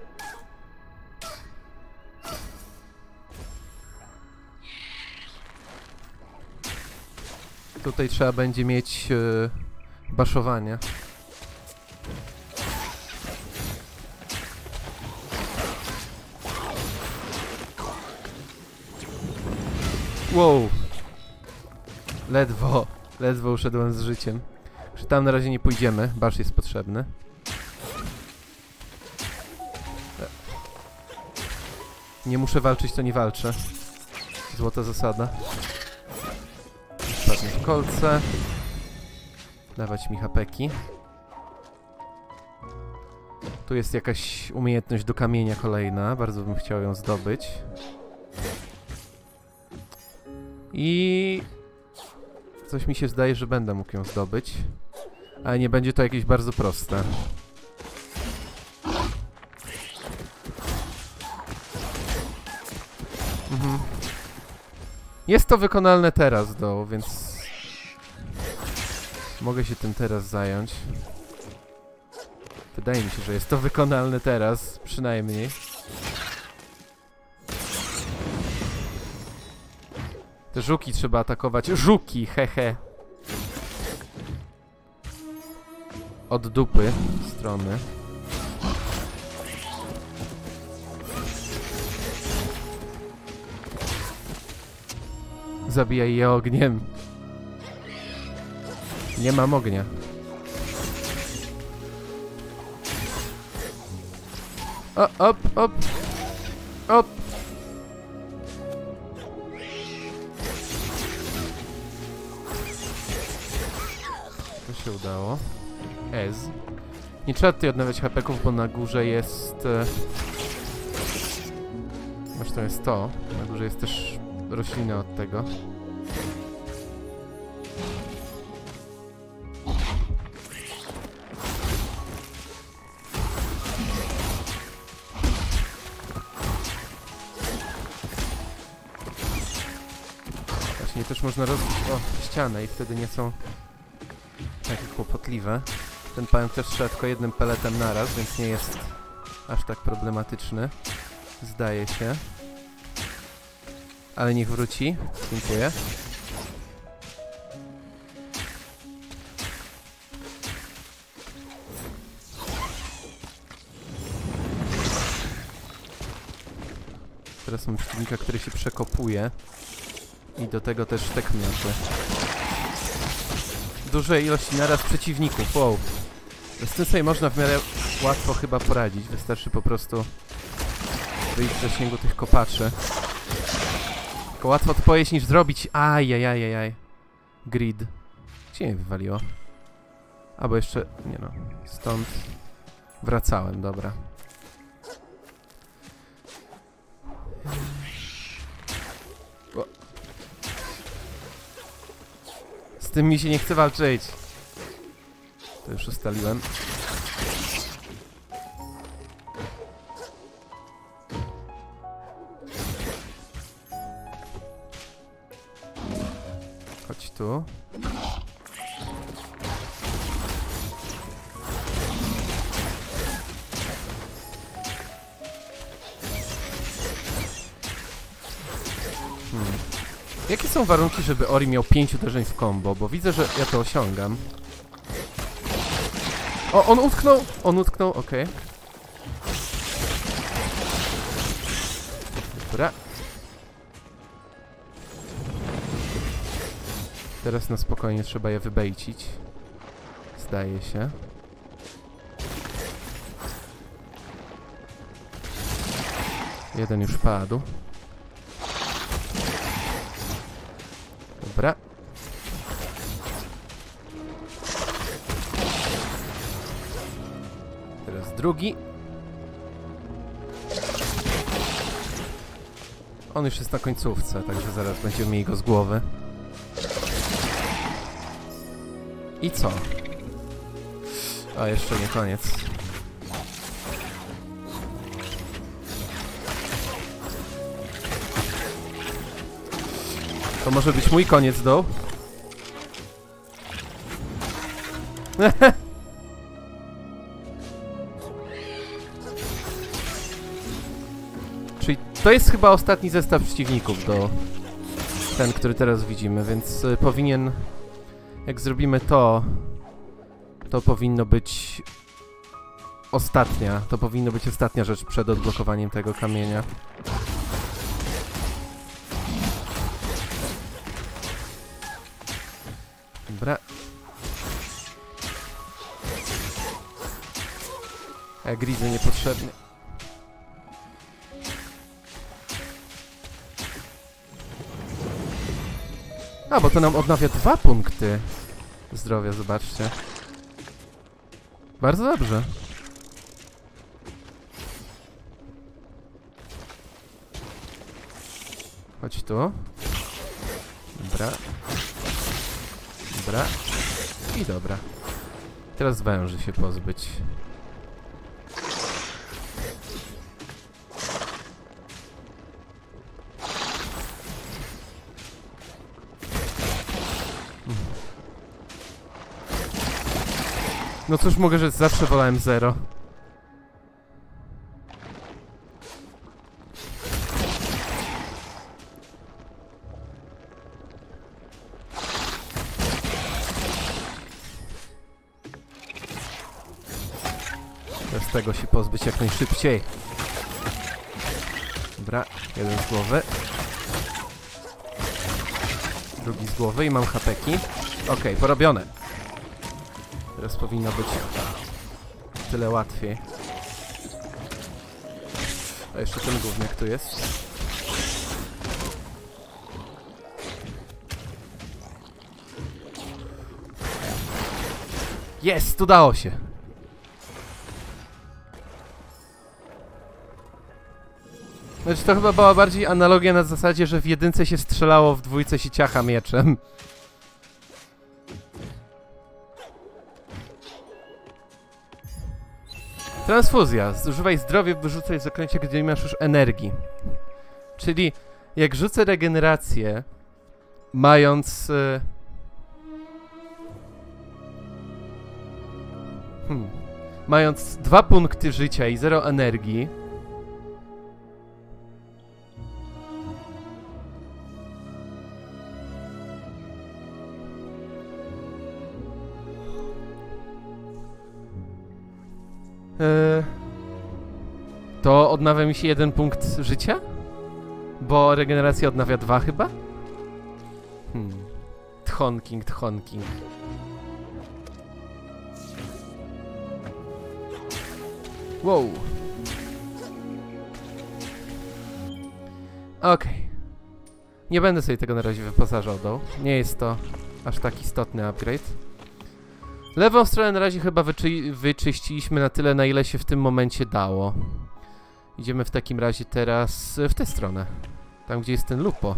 Tutaj trzeba będzie mieć baszowanie. Wow! Ledwo uszedłem z życiem. Że tam na razie nie pójdziemy, basz jest potrzebny. Nie muszę walczyć, to nie walczę. Złota zasada. Spadnie w kolce. Dawać mi hapeki. Tu jest jakaś umiejętność do kamienia kolejna. Bardzo bym chciał ją zdobyć. I... coś mi się zdaje, że będę mógł ją zdobyć. Ale nie będzie to jakieś bardzo proste. Jest to wykonalne teraz, więc... mogę się tym teraz zająć. Wydaje mi się, że jest to wykonalne teraz, przynajmniej. Te żuki trzeba atakować. Żuki, hehe. Od dupy strony. Zabijaj je ogniem. Nie mam ognia. O, op, op. Op. To się udało. Ez. Nie trzeba tutaj odnawiać hapeków, bo na górze jest... zresztą jest to. Na górze jest też roślina od tego. Właśnie też można rozbić ścianę i wtedy nie są takie kłopotliwe. Ten pająk też trzeba tylko jednym peletem naraz, więc nie jest aż tak problematyczny. Zdaje się. Ale niech wróci. Dziękuję. Teraz mam przeciwnika, który się przekopuje. I do tego też tek mioty. Duże ilości naraz przeciwników, wow. Z tym sobie można w miarę łatwo chyba poradzić. Wystarczy po prostu wyjść w zasięgu tych kopaczy. Tylko łatwo to pojeść niż zrobić. Ajajajajaj. Grid. Gdzie mnie wywaliło? Albo jeszcze... nie no. Stąd wracałem, dobra. O. Z tym mi się nie chce walczyć. To już ustaliłem. Chodź tu. Jakie są warunki, żeby Ori miał 5 uderzeń w combo? Bo widzę, że ja to osiągam. O, on utknął! On utknął, okej. Dobra. Teraz na spokojnie trzeba je wybejcić. Zdaje się. Jeden już padł. Dobra. Teraz drugi. On już jest na końcówce, także zaraz będziemy mieli go z głowy. I co? A jeszcze nie koniec. To może być mój koniec, do. Czyli to jest chyba ostatni zestaw przeciwników do... Ten, który teraz widzimy, więc powinien... Jak zrobimy to... To powinno być... To powinno być ostatnia rzecz przed odblokowaniem tego kamienia. Dobra. Grizy niepotrzebny. A, bo to nam odnawia 2 punkty zdrowia, zobaczcie. Bardzo dobrze. Chodź tu. Dobra. Dobra. I dobra. Teraz węży się pozbyć. No cóż mogę rzec, zawsze wolałem 0. Teraz tego się pozbyć jak najszybciej. Dobra, jeden z głowy. Drugi z głowy i mam hapeki. Okej, porobione. Teraz powinno być tyle łatwiej. A jeszcze ten gówniak tu jest. Jest! Udało się! Znaczy to chyba była bardziej analogia na zasadzie, że w jedynce się strzelało, w dwójce się ciacha mieczem. Transfuzja. Zużywaj zdrowie, wyrzucaj zaklęcia, gdy nie masz już energii. Czyli jak rzucę regenerację, mając... mając 2 punkty życia i 0 energii, to odnawia mi się 1 punkt życia? Bo regeneracja odnawia 2 chyba? Tchonking. Wow. Okej. Nie będę sobie tego na razie wyposażał. Nie jest to aż tak istotny upgrade. Lewą stronę na razie chyba wyczyściliśmy na tyle, na ile się w tym momencie dało. Idziemy w takim razie teraz w tę stronę. Tam, gdzie jest ten lupo.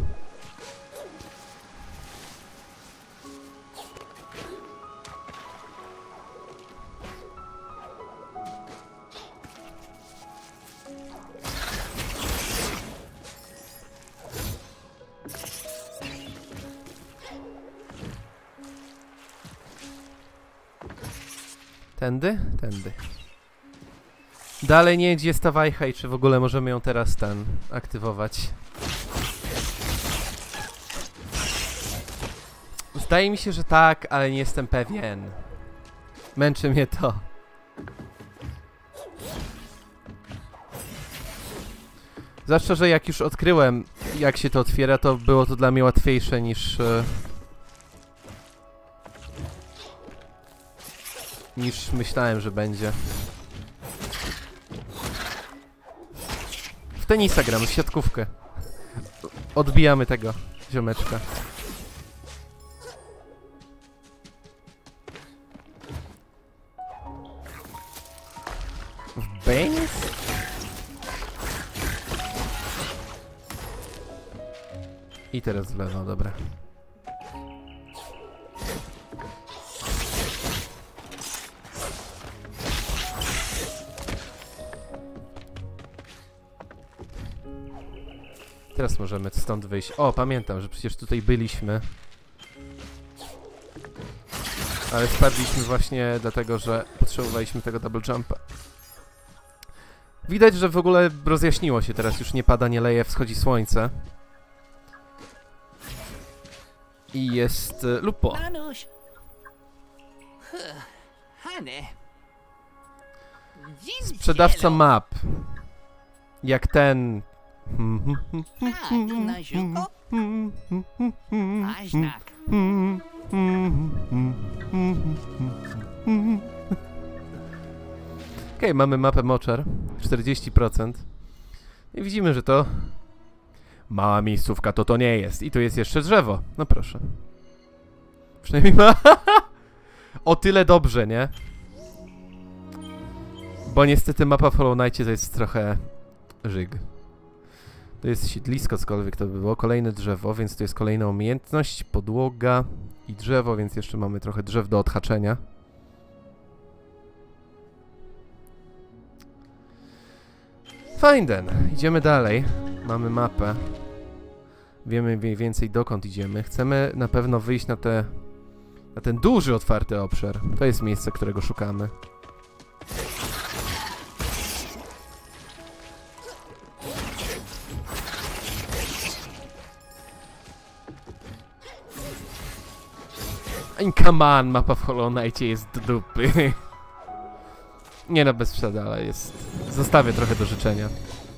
Tędy? Tędy. Dalej nie wiem, gdzie jest ta wajcha i czy w ogóle możemy ją teraz aktywować. Zdaje mi się, że tak, ale nie jestem pewien. Męczy mnie to. Zwłaszcza, że jak już odkryłem, jak się to otwiera, to było to dla mnie łatwiejsze niż myślałem, że będzie. W tenisa gramy, w siatkówkę. Odbijamy tego ziomeczka. W Baines? I teraz w lewo, dobra. Teraz możemy stąd wyjść. O, pamiętam, że przecież tutaj byliśmy. Ale spadliśmy właśnie dlatego, że potrzebowaliśmy tego double jumpa. Widać, że w ogóle rozjaśniło się teraz. Już nie pada, nie leje, wschodzi słońce. I jest Lupo. Anuś. Hane. Sprzedawca map. Jak ten... A, na ziółko? A znak. Okej, mamy mapę Moczar. 40%. I widzimy, że to... mała miejscówka to nie jest. I tu jest jeszcze drzewo. No proszę. Przynajmniej ma... o tyle dobrze, nie? Bo niestety mapa w Hollow Knightie to jest trochę... żyg. To jest siedlisko, cokolwiek to by było. Kolejne drzewo, więc to jest kolejna umiejętność. Podłoga i drzewo, więc jeszcze mamy trochę drzew do odhaczenia. Fine then. Idziemy dalej. Mamy mapę. Wiemy mniej więcej dokąd idziemy. Chcemy na pewno wyjść na ten duży otwarty obszar. To jest miejsce, którego szukamy. Come on, mapa w Hollow Knightie jest do dupy. Nie no, bez przesady, ale jest... zostawię trochę do życzenia.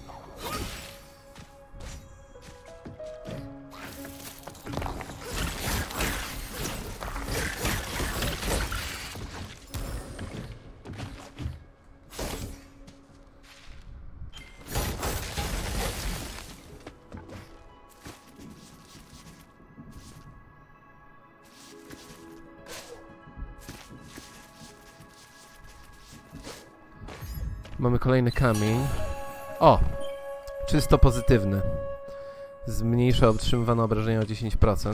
Mamy kolejny kamień. O! Czysto pozytywny. Zmniejsza otrzymywane obrażenia o 10%.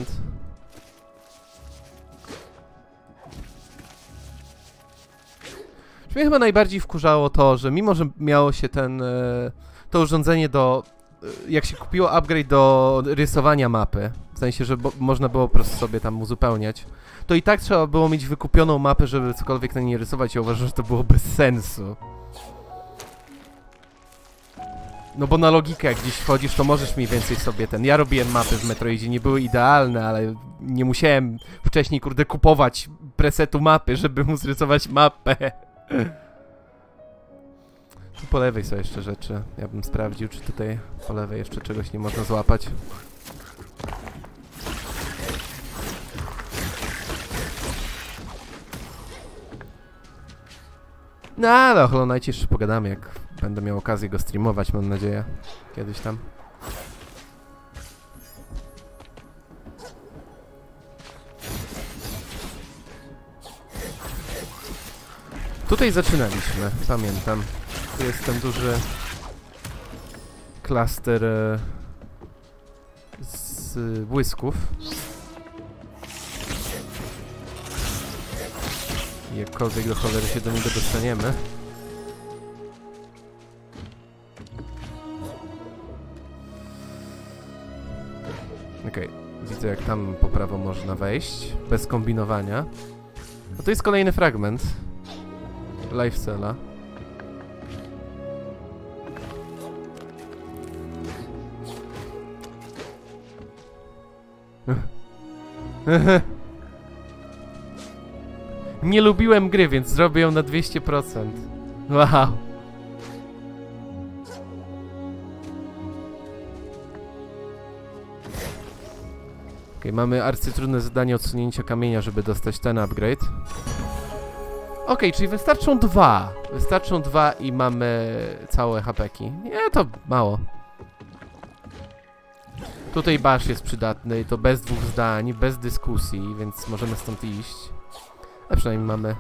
Mnie chyba najbardziej wkurzało to, że mimo, że miało się to urządzenie do... jak się kupiło upgrade do rysowania mapy, w sensie, że można było po prostu sobie tam uzupełniać, to i tak trzeba było mieć wykupioną mapę, żeby cokolwiek na niej rysować. Ja uważam, że to było bez sensu. No bo na logikę, jak gdzieś wchodzisz, to możesz mniej więcej sobie Ja robiłem mapy w Metroidzie, nie były idealne, ale nie musiałem wcześniej, kurde, kupować presetu mapy, żeby móc rysować mapę. Tu po lewej są jeszcze rzeczy. Ja bym sprawdził, czy tutaj po lewej jeszcze czegoś nie można złapać. No ale o Hollow Knightie jeszcze pogadamy, jak będę miał okazję go streamować, mam nadzieję. Kiedyś tam. Tutaj zaczynaliśmy, pamiętam. Tu jest ten duży klaster z błysków. Jakkolwiek do cholery się do niego dostaniemy. Okej, widzę jak tam po prawo można wejść, bez kombinowania. No to jest kolejny fragment. Life Cella. Nie lubiłem gry, więc zrobię ją na 200%. Wow. Okej, mamy arcytrudne zadanie odsunięcia kamienia, żeby dostać ten upgrade. Okej, czyli wystarczą dwa. Wystarczą dwa i mamy całe hapeki. Nie, to mało. Tutaj bash jest przydatny i to bez dwóch zdań, bez dyskusji, więc możemy stąd iść. A przynajmniej mamy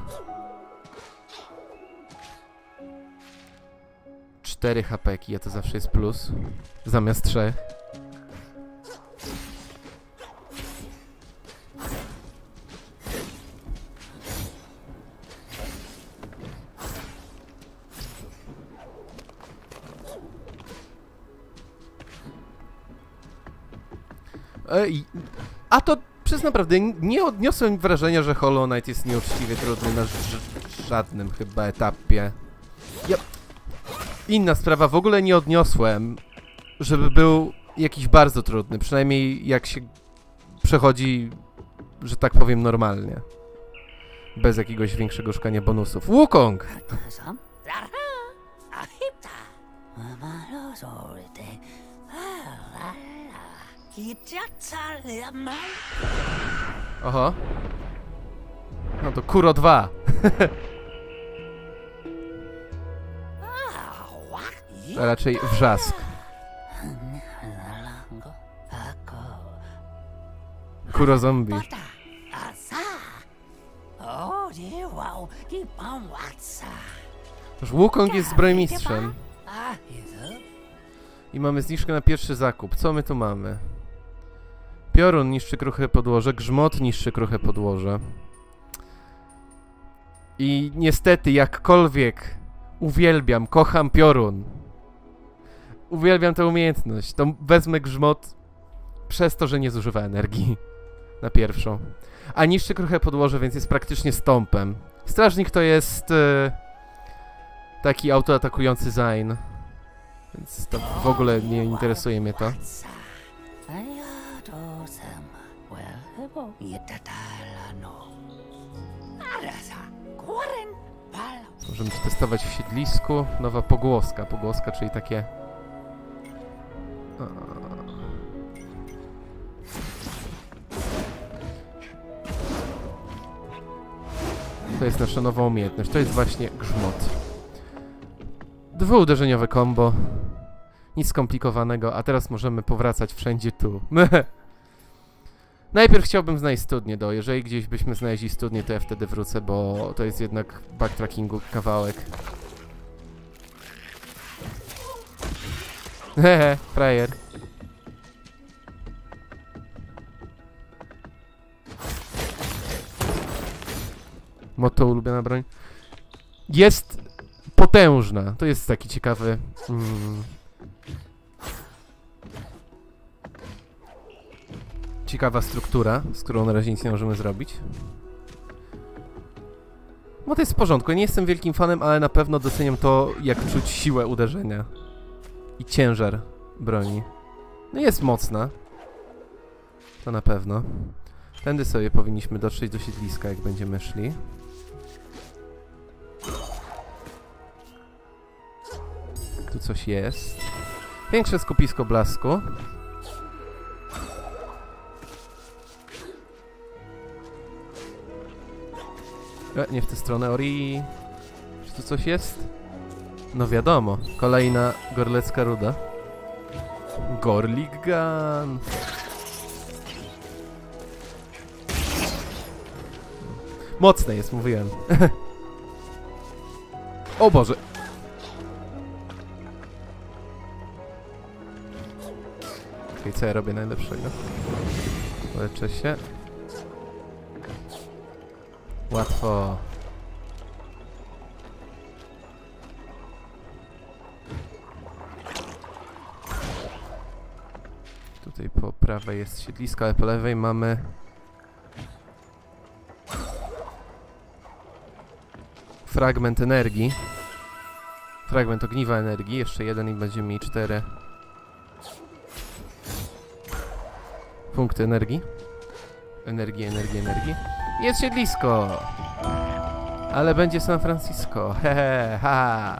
4 hapeki, a to zawsze jest plus. Zamiast 3. A to przez naprawdę nie odniosłem wrażenia, że Hollow Knight jest nieuczciwie trudny na żadnym chyba etapie. Inna sprawa, w ogóle nie odniosłem, żeby był jakiś bardzo trudny, przynajmniej jak się przechodzi, że tak powiem, normalnie. Bez jakiegoś większego szukania bonusów. Wukong! Oho. No to Kuro 2. A raczej wrzask. Kuro zombie. Już Wukong jest zbrojmistrzem. I mamy zniżkę na pierwszy zakup. Co my tu mamy? Piorun niszczy kruche podłoże, grzmot niszczy kruche podłoże. I niestety, jakkolwiek uwielbiam, kocham piorun. Uwielbiam tę umiejętność. To wezmę grzmot przez to, że nie zużywa energii na pierwszą. A niszczy kruche podłoże, więc jest praktycznie stąpem. Strażnik to jest taki autoatakujący Zain. Więc to w ogóle nie interesuje mnie to. Możemy testować w siedlisku. Nowa pogłoska. Pogłoska, czyli takie... To jest nasza nowa umiejętność. To jest właśnie grzmot. Dwuuderzeniowe combo. Nic skomplikowanego, a teraz możemy powracać wszędzie tu. Najpierw chciałbym znaleźć studnię, jeżeli gdzieś byśmy znaleźli studnię, to ja wtedy wrócę, bo to jest jednak backtrackingu kawałek. Hehe, frajer. Motto ulubiona broń. Jest potężna. To jest taki ciekawy... Ciekawa struktura, z którą na razie nic nie możemy zrobić. No to jest w porządku. Ja nie jestem wielkim fanem, ale na pewno doceniam to, jak czuć siłę uderzenia. I ciężar broni. No jest mocna. To na pewno. Tędy sobie powinniśmy dotrzeć do siedliska, jak będziemy szli. Tu coś jest. Większe skupisko blasku. Nie w tę stronę, Ori. Czy tu coś jest? No wiadomo. Kolejna gorlecka ruda. Gorlik Gun. Mocne jest, mówiłem. O Boże. Okej, co ja robię najlepszego? Leczę się. Łatwo. Tutaj po prawej jest siedlisko, ale po lewej mamy... fragment energii. Fragment ogniwa energii. Jeszcze jeden i będziemy mieli 4 punkty energii. Energii. Jest siedlisko! Ale będzie San Francisco. Hehe, ha!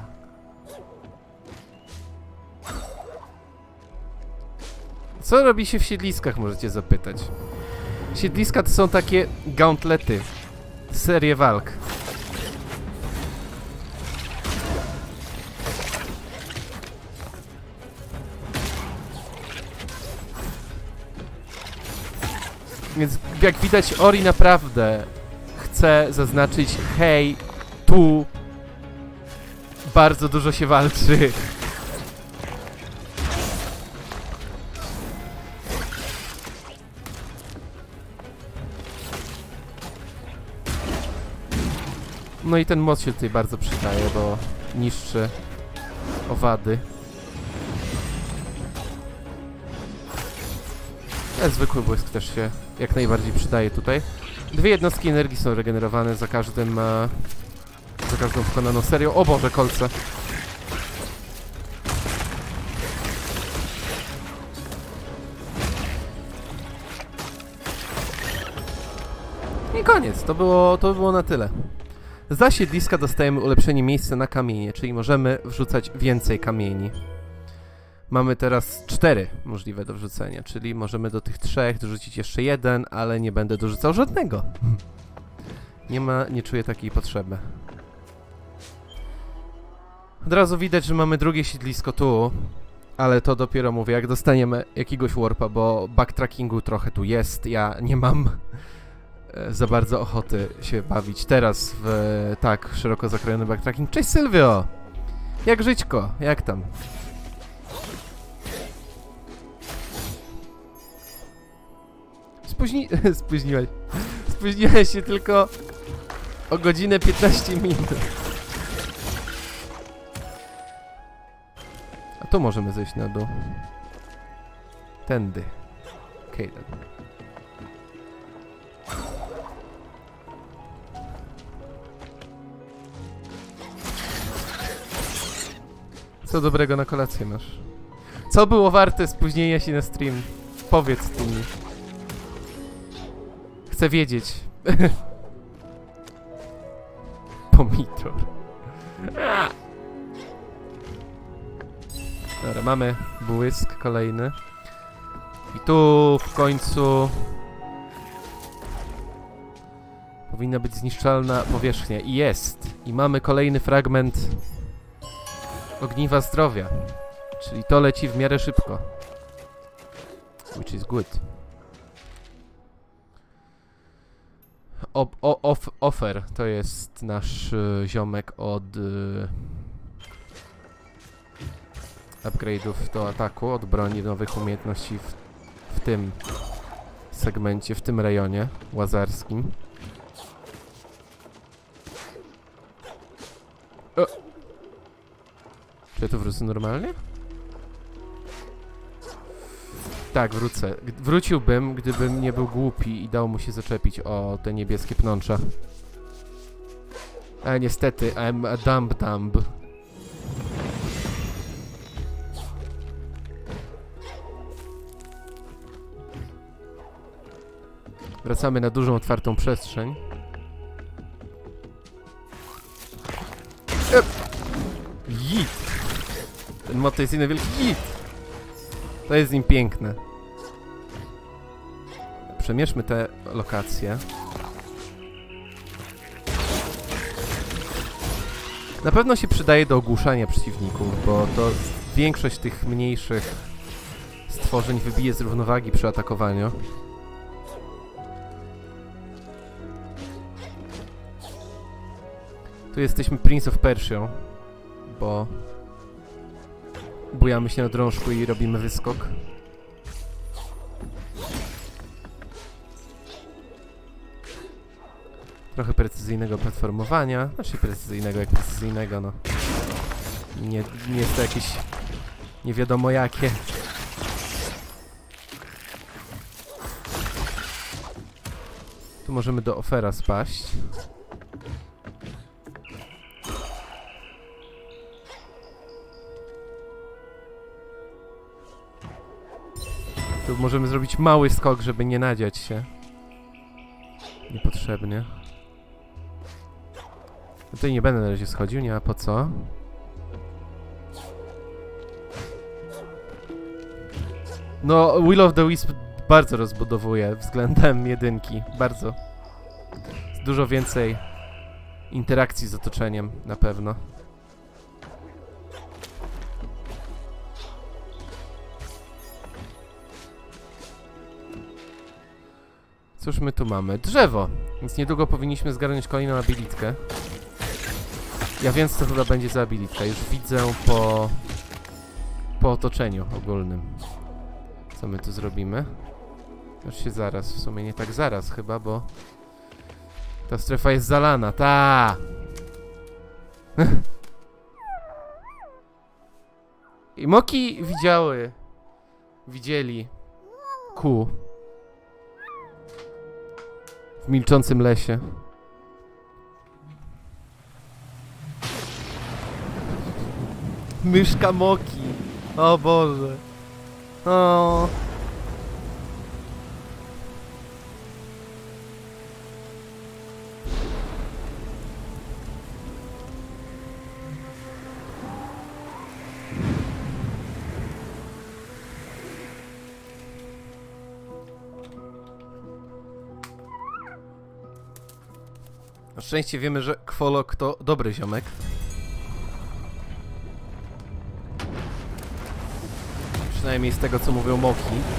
Co robi się w siedliskach, możecie zapytać. Siedliska to są takie gauntlety. Serie walk. Więc jak widać, Ori naprawdę chce zaznaczyć, hej, tu bardzo dużo się walczy. No i ten moc się tutaj bardzo przydaje, bo niszczy owady. Zwykły błysk też się jak najbardziej przydaje tutaj. 2 jednostki energii są regenerowane za każdą wykonaną serią. O Boże, kolce. I koniec, to by było na tyle. Za siedliska dostajemy ulepszenie miejsca na kamienie, czyli możemy wrzucać więcej kamieni. Mamy teraz 4 możliwe do wrzucenia, czyli możemy do tych 3 dorzucić jeszcze 1, ale nie będę dorzucał żadnego. Nie czuję takiej potrzeby. Od razu widać, że mamy drugie siedlisko tu, ale to dopiero mówię, jak dostaniemy jakiegoś warpa, bo backtrackingu trochę tu jest. Ja nie mam za bardzo ochoty się bawić teraz w tak szeroko zakrojony backtracking. Cześć Sylwio! Jak żyćko? Jak tam? Spóźniłeś się tylko o godzinę 15 minut. A tu możemy zejść na dół. Tędy. Okej, Co dobrego na kolację masz? Co było warte spóźnienia się na stream? Powiedz tu mi. Chcę wiedzieć. Pomidor. Dobra, mamy błysk kolejny. I tu w końcu powinna być zniszczalna powierzchnia. I jest. I mamy kolejny fragment ogniwa zdrowia. Czyli to leci w miarę szybko. Which is good. Offer to jest nasz ziomek od upgrade'ów do ataku, od broni, nowych umiejętności w tym segmencie, w tym rejonie łazarskim. Czy ja tu wrócę normalnie? Tak, wrócę. Wróciłbym, gdybym nie był głupi i dał mu się zaczepić o te niebieskie pnącza. Ale niestety, I'm a dumb. Wracamy na dużą, otwartą przestrzeń. Jit! Ten mod to jest inny wielki jit! To jest im piękne. Przemierzmy te lokacje. Na pewno się przydaje do ogłuszania przeciwników, bo to większość tych mniejszych stworzeń wybije z równowagi przy atakowaniu. Tu jesteśmy Prince of Persia, bo bujamy się na drążku i robimy wyskok. Trochę precyzyjnego platformowania. Znaczy precyzyjnego jak precyzyjnego, no. Nie jest to jakieś nie wiadomo jakie. Tu możemy do ofera spaść. Tu możemy zrobić mały skok, żeby nie nadziać się. Niepotrzebnie. Tutaj nie będę na razie schodził, nie ma po co. No, Will of the Wisp bardzo rozbudowuje względem jedynki. Bardzo. Jest dużo więcej interakcji z otoczeniem, na pewno. Cóż my tu mamy? Drzewo! Więc niedługo powinniśmy zgarnąć kolejną abilitkę. Ja wiem, co to chyba będzie za abilitka. Już widzę po otoczeniu ogólnym. Co my tu zrobimy? Już się zaraz, w sumie nie tak zaraz chyba, bo ta strefa jest zalana. Ta! I moki widzieli Q. W milczącym lesie. Myszka Moki. O Boże. O. Na szczęście wiemy, że Kwolok to dobry ziomek. Przynajmniej z tego, co mówią Moki.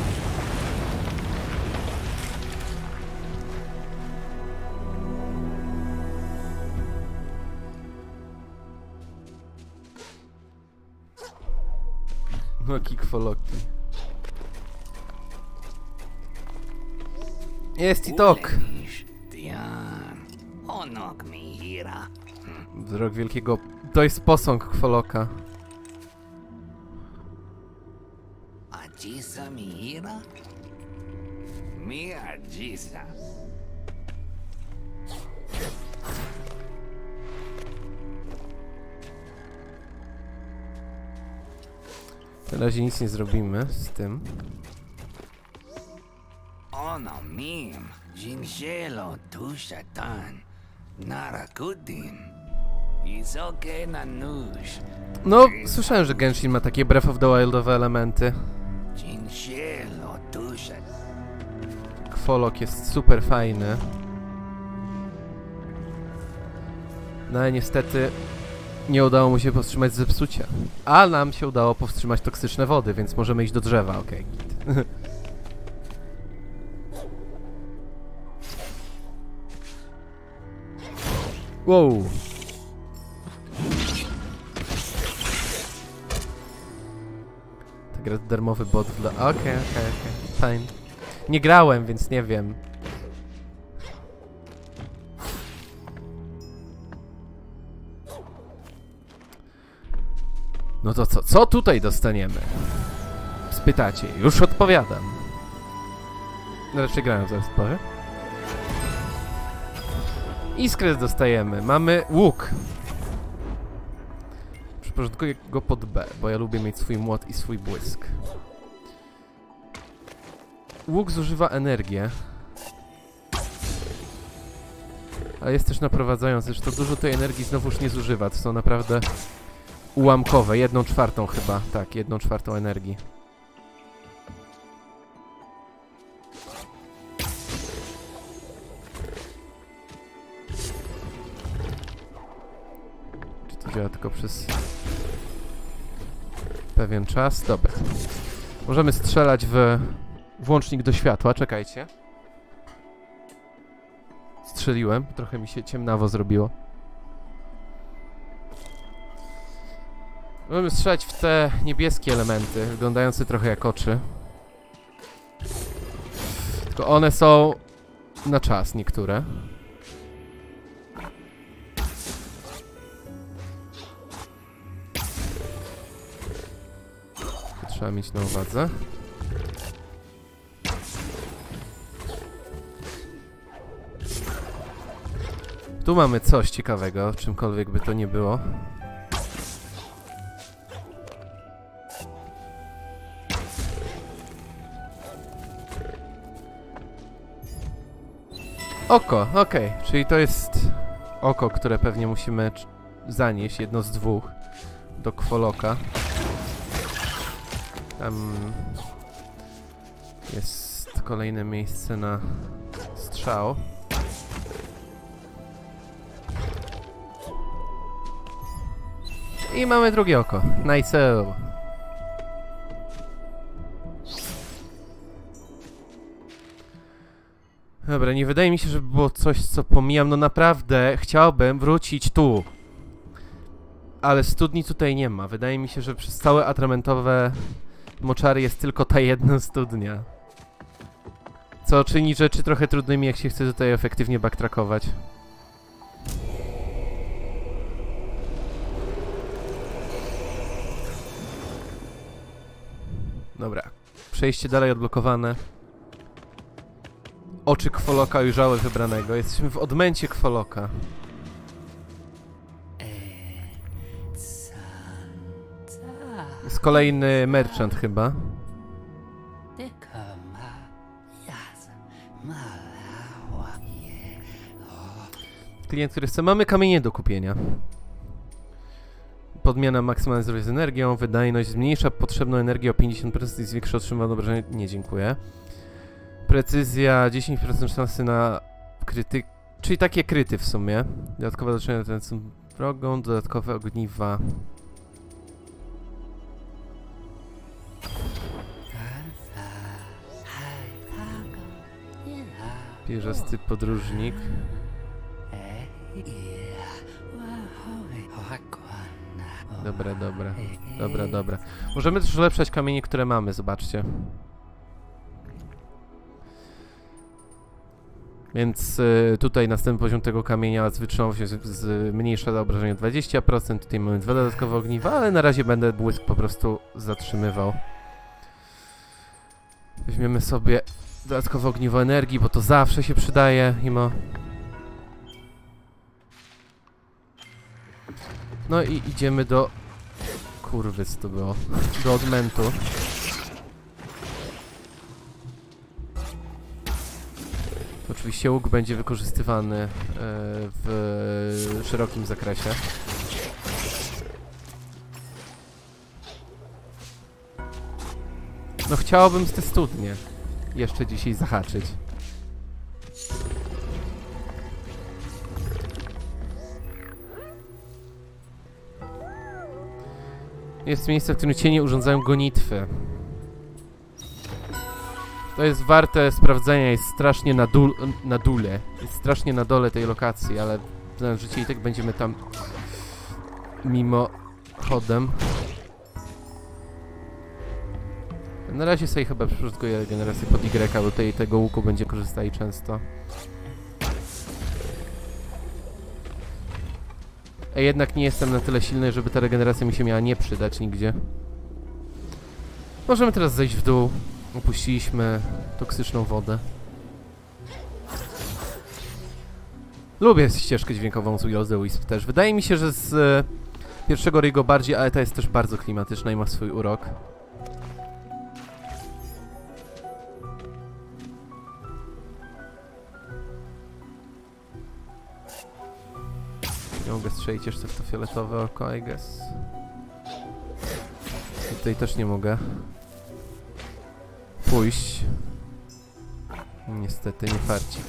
Moki Kwoloki. Jest i tok. Onok Mihira. Wzrok wielkiego... To jest posąg Kwoloka. Ajisa Mihira? Mi Ajisa. Na razie nic nie zrobimy z tym. Ono mim. Jinshelo Tushatan. Narakudin. Izoke Nanush. No, słyszałem, że Genshin ma takie Breath of the Wildowe elementy. Jinshelo Tushatan. Kwolok jest super fajny. No ale niestety nie udało mu się powstrzymać zepsucia. A nam się udało powstrzymać toksyczne wody, więc możemy iść do drzewa, okej. Wow. Ta gra to darmowy bot dla... Okej. Fine. Nie grałem, więc nie wiem. No to co? Co tutaj dostaniemy? Spytacie. Już odpowiadam. No raczej grałem, zaraz powiem. Iskrę dostajemy. Mamy łuk. Przyporządkuję go pod B, bo ja lubię mieć swój młot i swój błysk. Łuk zużywa energię. Ale jest też naprowadzający, zresztą dużo tej energii znowuż nie zużywa. To są naprawdę ułamkowe. 1/4 chyba. Tak, 1/4 energii. Czy to działa tylko przez pewien czas? Dobra. Możemy strzelać w włącznik do światła. Czekajcie. Strzeliłem. Trochę mi się ciemnawo zrobiło. Możemy strzelać w te niebieskie elementy, wyglądające trochę jak oczy. Tylko one są na czas niektóre. To trzeba mieć na uwadze. Tu mamy coś ciekawego, czymkolwiek by to nie było. Oko, okej. Czyli to jest oko, które pewnie musimy zanieść, jedno z dwóch, do Kwoloka. Tam jest kolejne miejsce na strzał. I mamy drugie oko. Nice. Dobra, nie wydaje mi się, żeby było coś, co pomijam. No naprawdę, chciałbym wrócić tu. Ale studni tutaj nie ma. Wydaje mi się, że przez całe atramentowe moczary jest tylko ta jedna studnia. Co czyni rzeczy trochę trudnymi, jak się chce tutaj efektywnie backtrackować. Dobra. Przejście dalej odblokowane. oczy Kwoloka ujrzały wybranego. Jesteśmy w odmęcie Kwoloka. Jest kolejny merchant chyba. Klient, który chce. Mamy kamienie do kupienia. Podmiana maksymalna zdrowia z energią. Wydajność zmniejsza potrzebną energię o 50% i zwiększa otrzymane obrażenia. Nie, dziękuję. Precyzja 10% szansy na kryty. Czyli takie kryty w sumie. Dodatkowe leczenie na wrogą. Dodatkowe ogniwa. Pierzasty podróżnik. Dobra, dobra. Dobra, dobra. Możemy też ulepszać kamienie, które mamy, zobaczcie. Więc tutaj następny poziom tego kamienia z wytrzymałością zmniejsza za obrażenie 20%. Tutaj mamy 2 dodatkowe ogniwa, ale na razie będę błysk po prostu zatrzymywał. Weźmiemy sobie dodatkowe ogniwo energii, bo to zawsze się przydaje, mimo... No i idziemy do... Kurwy, co to było? Do odmętu. Oczywiście łuk będzie wykorzystywany w szerokim zakresie. No chciałbym z te studnie jeszcze dzisiaj zahaczyć. Jest miejsce, w którym cienie urządzają gonitwy. To jest warte sprawdzenia, jest strasznie na dole. Jest strasznie na dole tej lokacji, ale znając życie i tak będziemy tam mimochodem. Na razie sobie chyba przyszutkuję regenerację pod Y, bo tutaj tego łuku będzie korzystali często. A jednak nie jestem na tyle silny, żeby ta regeneracja mi się miała nie przydać nigdzie. Możemy teraz zejść w dół. Opuściliśmy toksyczną wodę. Lubię ścieżkę dźwiękową z Will of the Wisp też. Wydaje mi się, że z pierwszego Rygo bardziej, ale ta jest też bardzo klimatyczna i ma swój urok. Nie mogę strzelić jeszcze w to fioletowe oko, I guess. Tutaj też nie mogę pójść. Niestety, nie farcik.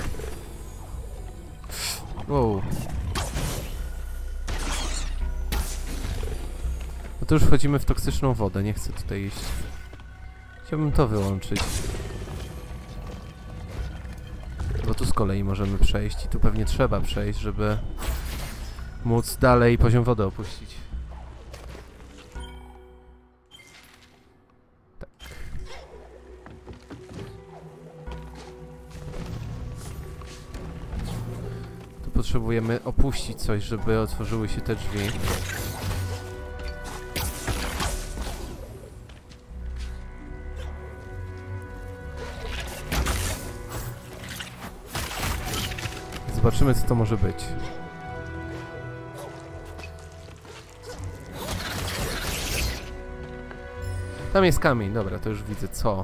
Wow. No to już wchodzimy w toksyczną wodę, nie chcę tutaj iść. Chciałbym to wyłączyć. Bo tu z kolei możemy przejść i tu pewnie trzeba przejść, żeby móc dalej poziom wody opuścić. Tak. Tu potrzebujemy opuścić coś, żeby otworzyły się te drzwi. Zobaczymy, co to może być. Tam jest kamień, dobra, to już widzę co.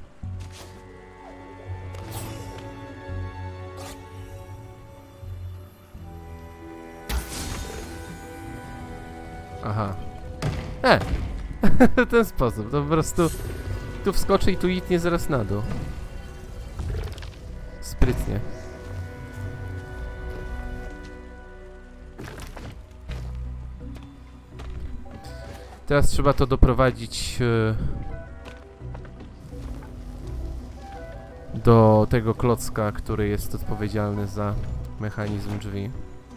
Aha. W ten sposób, to po prostu tu wskoczy i tu itnie zaraz na dół. Sprytnie. Teraz trzeba to doprowadzić do tego klocka, który jest odpowiedzialny za mechanizm drzwi.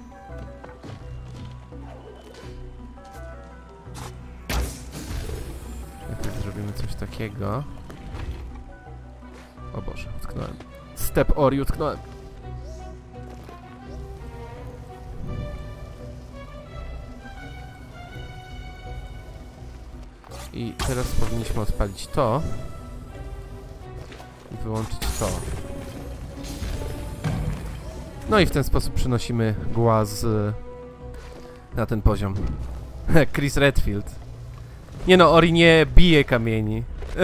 Najpierw zrobimy coś takiego. O Boże, utknąłem. Step Ori, utknąłem. I teraz powinniśmy odpalić to i wyłączyć to. No i w ten sposób przynosimy głaz na ten poziom. Chris Redfield. Nie no, Ori nie bije kamieni.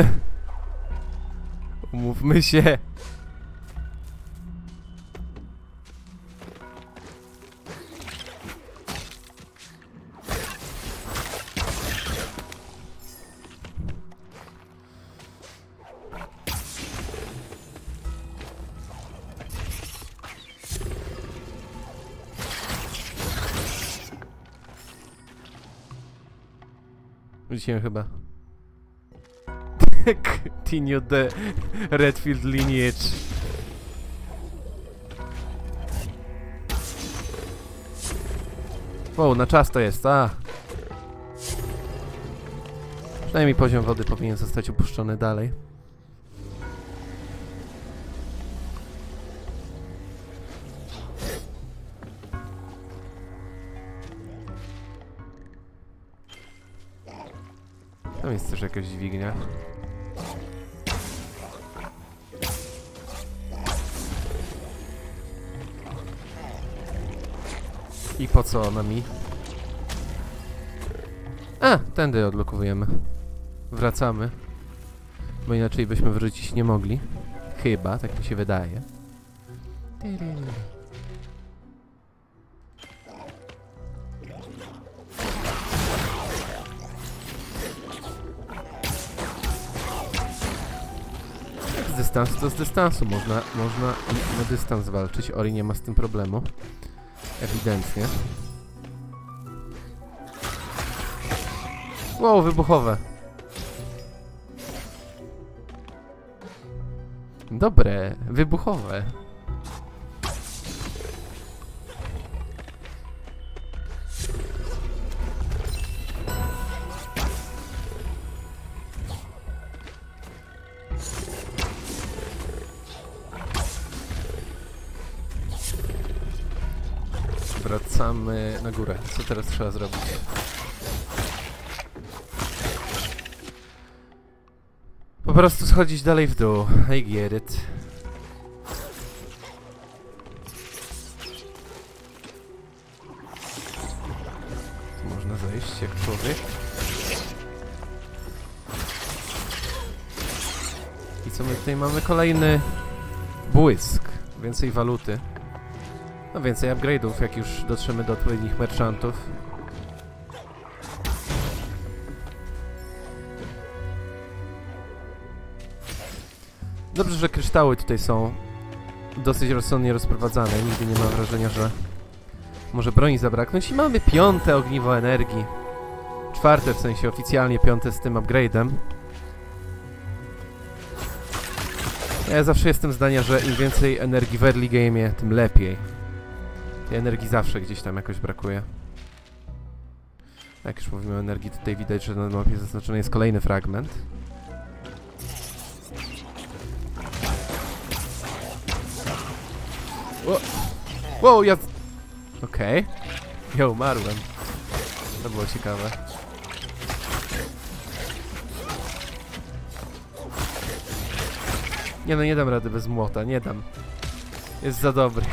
Umówmy się. Wróciłem chyba. Continue the Redfield lineage. Wow, na czas to jest, a. Przynajmniej poziom wody powinien zostać opuszczony dalej. Tam jest też jakaś dźwignia. I po co ona mi? A, tędy odblokowujemy. Wracamy. Bo inaczej byśmy wrócić nie mogli. Chyba, tak mi się wydaje. Z dystansu to z dystansu. Można na dystans walczyć. Ori nie ma z tym problemu. Ewidentnie. Wow, wybuchowe. Dobre, wybuchowe. Wracamy na górę. Co teraz trzeba zrobić? Po prostu schodzić dalej w dół. I get it. Tu można zejść jak człowiek. I co my tutaj mamy? Kolejny błysk. Więcej waluty. No więcej upgrade'ów, jak już dotrzemy do odpowiednich merchantów. Dobrze, że kryształy tutaj są dosyć rozsądnie rozprowadzane. Nigdy nie mam wrażenia, że może broni zabraknąć. I mamy 5. ogniwo energii. 4. w sensie oficjalnie 5. z tym upgrade'em. Ja zawsze jestem zdania, że im więcej energii w early game'ie, tym lepiej. Tej energii zawsze gdzieś tam jakoś brakuje. Jak już mówimy o energii, tutaj widać, że na mapie zaznaczony jest kolejny fragment. Wow, ja... Okej. Ja umarłem. To było ciekawe. Nie no, nie dam rady bez młota, nie dam. Jest za dobry.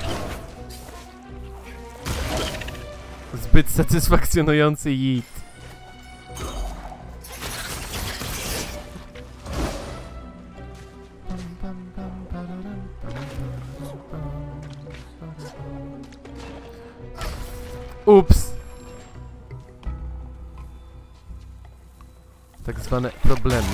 Zbyt satysfakcjonujący yeet. Ups. Tak zwane problemy.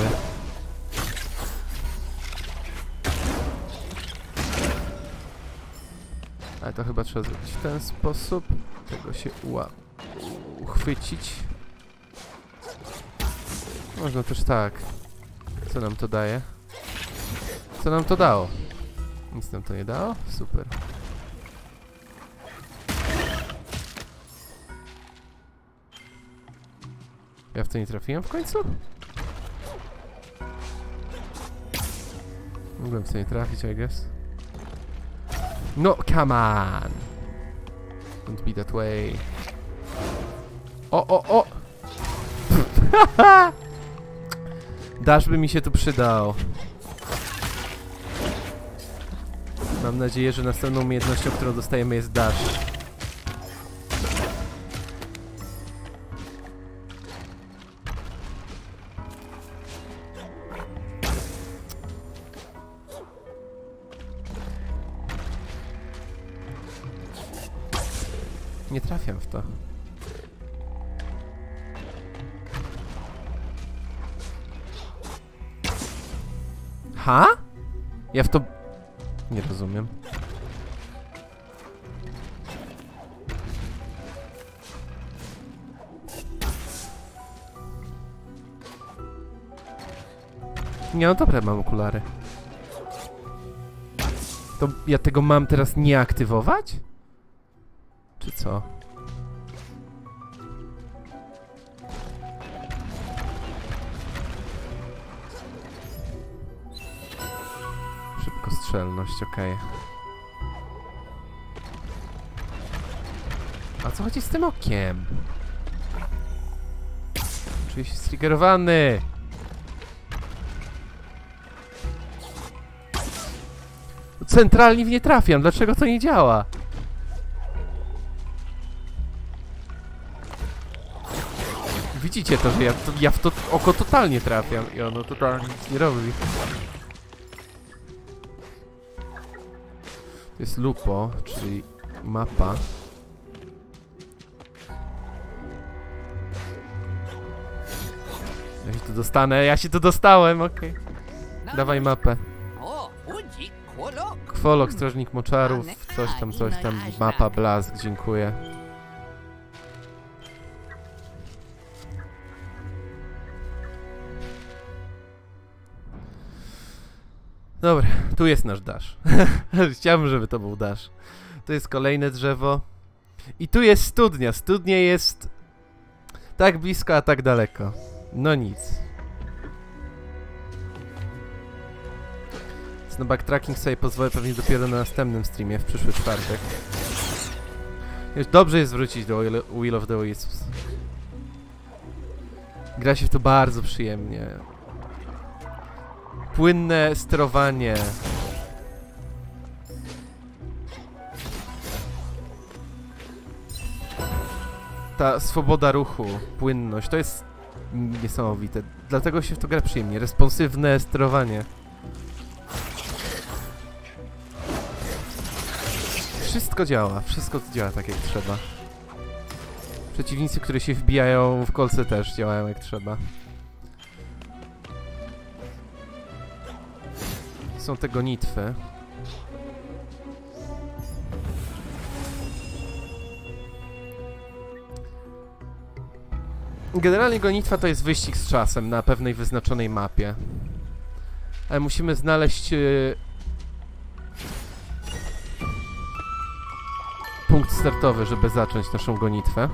Ale to chyba trzeba zrobić w ten sposób. Tego się uchwycić. Można też tak. Co nam to daje? Co nam to dało? Nic nam to nie dało? Super. Ja w to nie trafiłem w końcu? Mogłem w to nie trafić, I guess. No, come on! Don't be that way. O! Dash by mi się tu przydał. Mam nadzieję, że następną umiejętnością, którą dostajemy, jest dash. Nie trafiam w to. Ha? Ja w to... Nie rozumiem. Nie, no dobra, mam okulary. To ja tego mam teraz nie aktywować? Czy co? Szybkostrzelność, okej. A co chodzi z tym okiem? Czuję się striggerowany. Centralnie w nie trafiam, dlaczego to nie działa? Widzicie to, że ja w to oko totalnie trafiam i ono totalnie nic nie robi. To jest lupo, czyli mapa. Ja się tu dostanę, ja się tu dostałem, okej. Dawaj mapę. Kwolok, strażnik moczarów, coś tam, mapa, blask, dziękuję. Dobra, tu jest nasz dash. Chciałbym, żeby to był dash. Tu jest kolejne drzewo. I tu jest studnia. Studnia jest tak blisko, a tak daleko. No nic. Na backtracking sobie pozwolę pewnie dopiero na następnym streamie, w przyszły czwartek. Już dobrze jest wrócić do Will of the Wisps. Gra się w to bardzo przyjemnie. Płynne sterowanie. Ta swoboda ruchu, płynność, to jest niesamowite. Dlatego się w to gra przyjemnie. Responsywne sterowanie. Wszystko działa tak jak trzeba. Przeciwnicy, które się wbijają w kolce, też działają jak trzeba. Są te gonitwy. Generalnie gonitwa to jest wyścig z czasem na pewnej wyznaczonej mapie. Ale musimy znaleźć punkt startowy, żeby zacząć naszą gonitwę.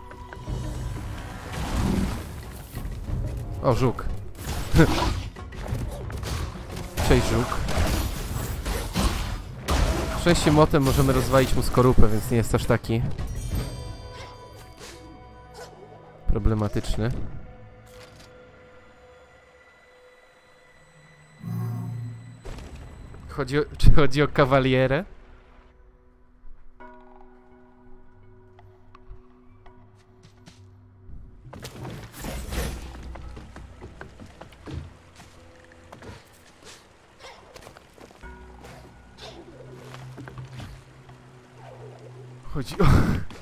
O, żuk. Cześć, żuk. Szczęściem motem możemy rozwalić mu skorupę, więc nie jest aż taki problematyczny. Czy chodzi o kawalierę? Chodzi o...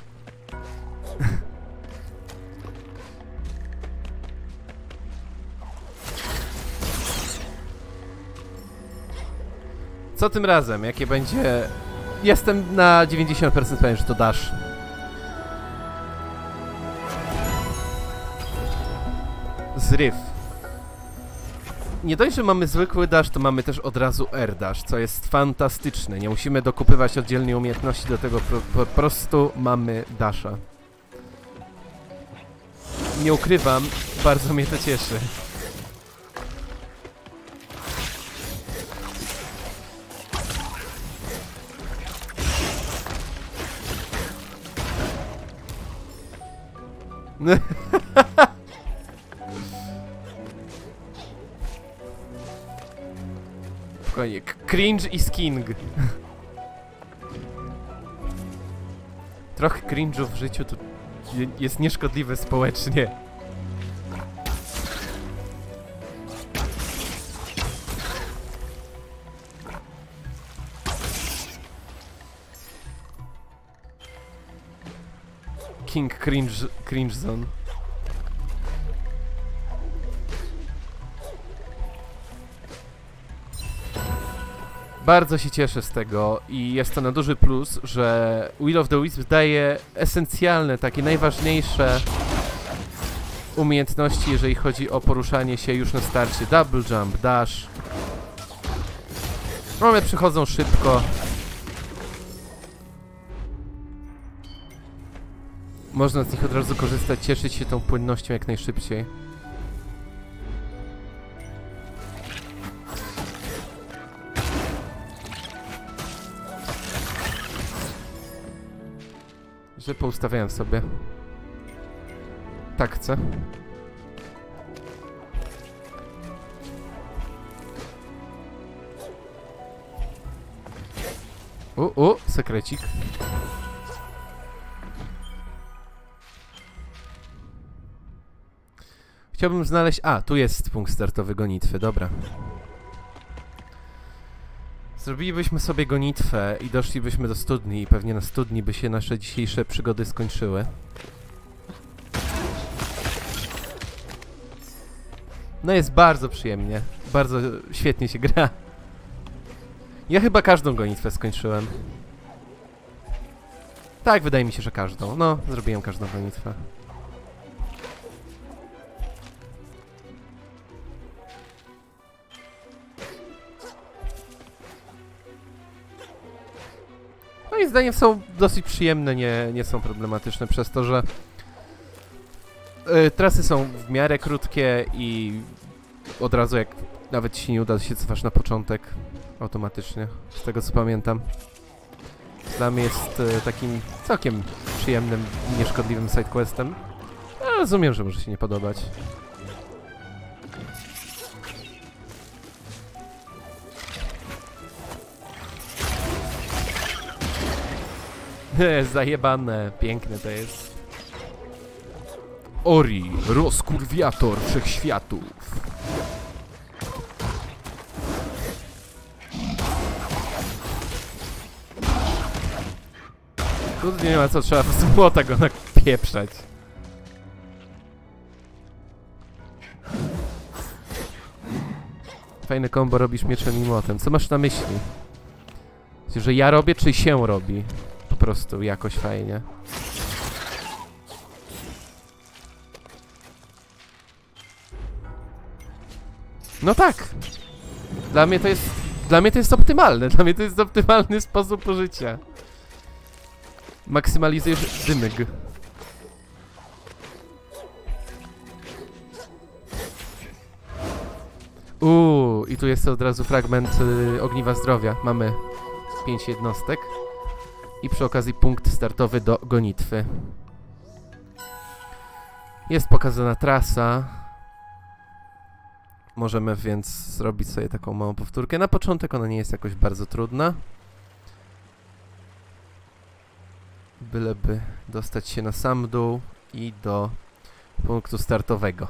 Co tym razem? Jakie będzie... Jestem na 90% pewien, że to dash. Zryw. Nie dość, że mamy zwykły dash, to mamy też od razu air dash, co jest fantastyczne. Nie musimy dokupywać oddzielnie umiejętności, do tego po prostu mamy dasha. Nie ukrywam, bardzo mnie to cieszy. Spokojnie, cringe is king. Trochę cringe'u w życiu to jest nieszkodliwe społecznie. King Cringe Zone. Bardzo się cieszę z tego i jest to na duży plus, że Will of the Wisps daje esencjalne, takie najważniejsze umiejętności, jeżeli chodzi o poruszanie się już na starcie. Double jump, dash. One przychodzą szybko. Można z nich od razu korzystać, cieszyć się tą płynnością jak najszybciej. Że poustawiałem sobie. Tak chcę. Sekrecik. Chciałbym znaleźć... A, tu jest punkt startowy gonitwy, dobra. Zrobilibyśmy sobie gonitwę i doszlibyśmy do studni i pewnie na studni by się nasze dzisiejsze przygody skończyły. No jest bardzo przyjemnie. Bardzo świetnie się gra. Ja chyba każdą gonitwę skończyłem. Tak, wydaje mi się, że każdą. No, zrobiłem każdą gonitwę. Moim zdaniem są dosyć przyjemne, nie są problematyczne przez to, że trasy są w miarę krótkie i od razu jak nawet ci nie uda się cofasz na początek automatycznie, z tego co pamiętam. Dla mnie jest takim całkiem przyjemnym, nieszkodliwym sidequestem. Ale rozumiem, że może się nie podobać. Zajebane, piękne to jest. Ori, rozkurwiator wszechświatów. Tu nie ma co, trzeba z młota go napieprzać. Fajne combo robisz mieczem i młotem. Co masz na myśli? Że ja robię, czy się robi? Po prostu jakoś fajnie. No tak. Dla mnie to jest optymalne. Dla mnie to jest optymalny sposób użycia. Maksymalizujesz dymyg. I tu jest od razu fragment ogniwa zdrowia. Mamy 5 jednostek. I przy okazji punkt startowy do gonitwy. Jest pokazana trasa. Możemy więc zrobić sobie taką małą powtórkę. Na początek ona nie jest jakoś bardzo trudna. Byleby dostać się na sam dół i do punktu startowego.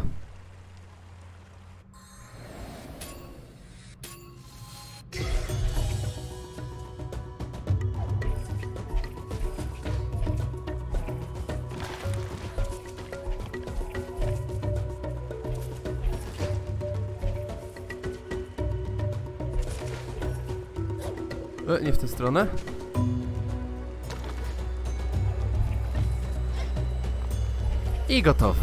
Nie w tę stronę. I gotowe.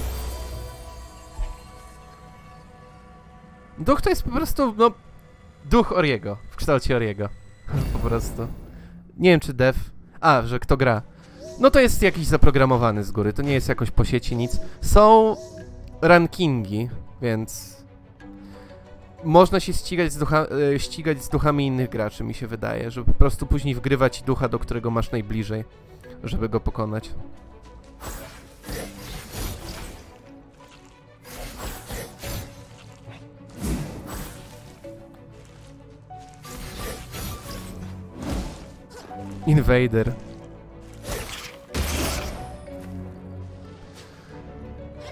Duch to jest po prostu, no... Duch Oriego. W kształcie Oriego. Po prostu. Nie wiem, czy dev... A, że kto gra. No to jest jakiś zaprogramowany z góry. To nie jest jakoś po sieci nic. Są rankingi, więc... Można się ścigać z duchami innych graczy, mi się wydaje, żeby po prostu później wgrywać ducha, do którego masz najbliżej, żeby go pokonać. Invader.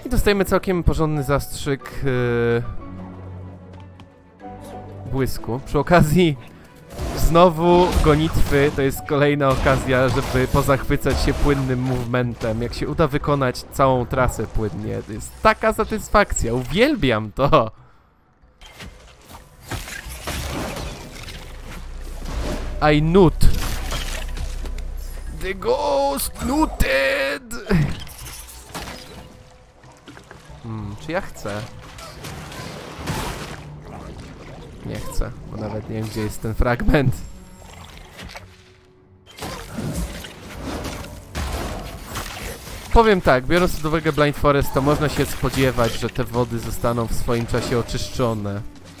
I dostajemy całkiem porządny zastrzyk błysku. Przy okazji znowu gonitwy to jest kolejna okazja, żeby pozachwycać się płynnym movementem. Jak się uda wykonać całą trasę płynnie, to jest taka satysfakcja. Uwielbiam to! I nut. The ghost nuted! Czy ja chcę? Nie chcę, bo nawet nie wiem, gdzie jest ten fragment. Powiem tak, biorąc pod uwagę Blind Forest, to można się spodziewać, że te wody zostaną w swoim czasie oczyszczone.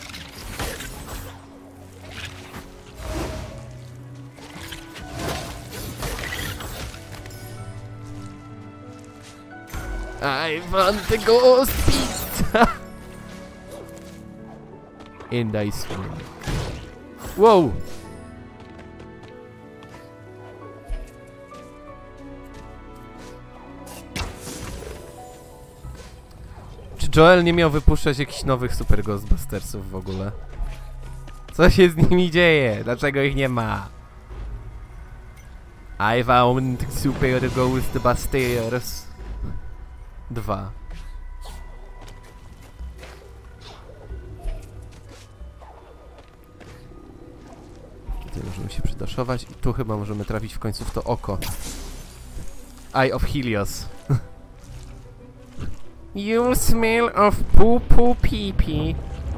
I want the ghost pizza! And I swing. Wow! Czy Joel nie miał wypuszczać jakichś nowych Super Ghostbustersów w ogóle? Co się z nimi dzieje? Dlaczego ich nie ma? I found Super Ghostbusters 2. Tutaj możemy się przydaszować i tu chyba możemy trafić w końcu w to oko. Eye of Helios. You smell of poo-poo pee-pee.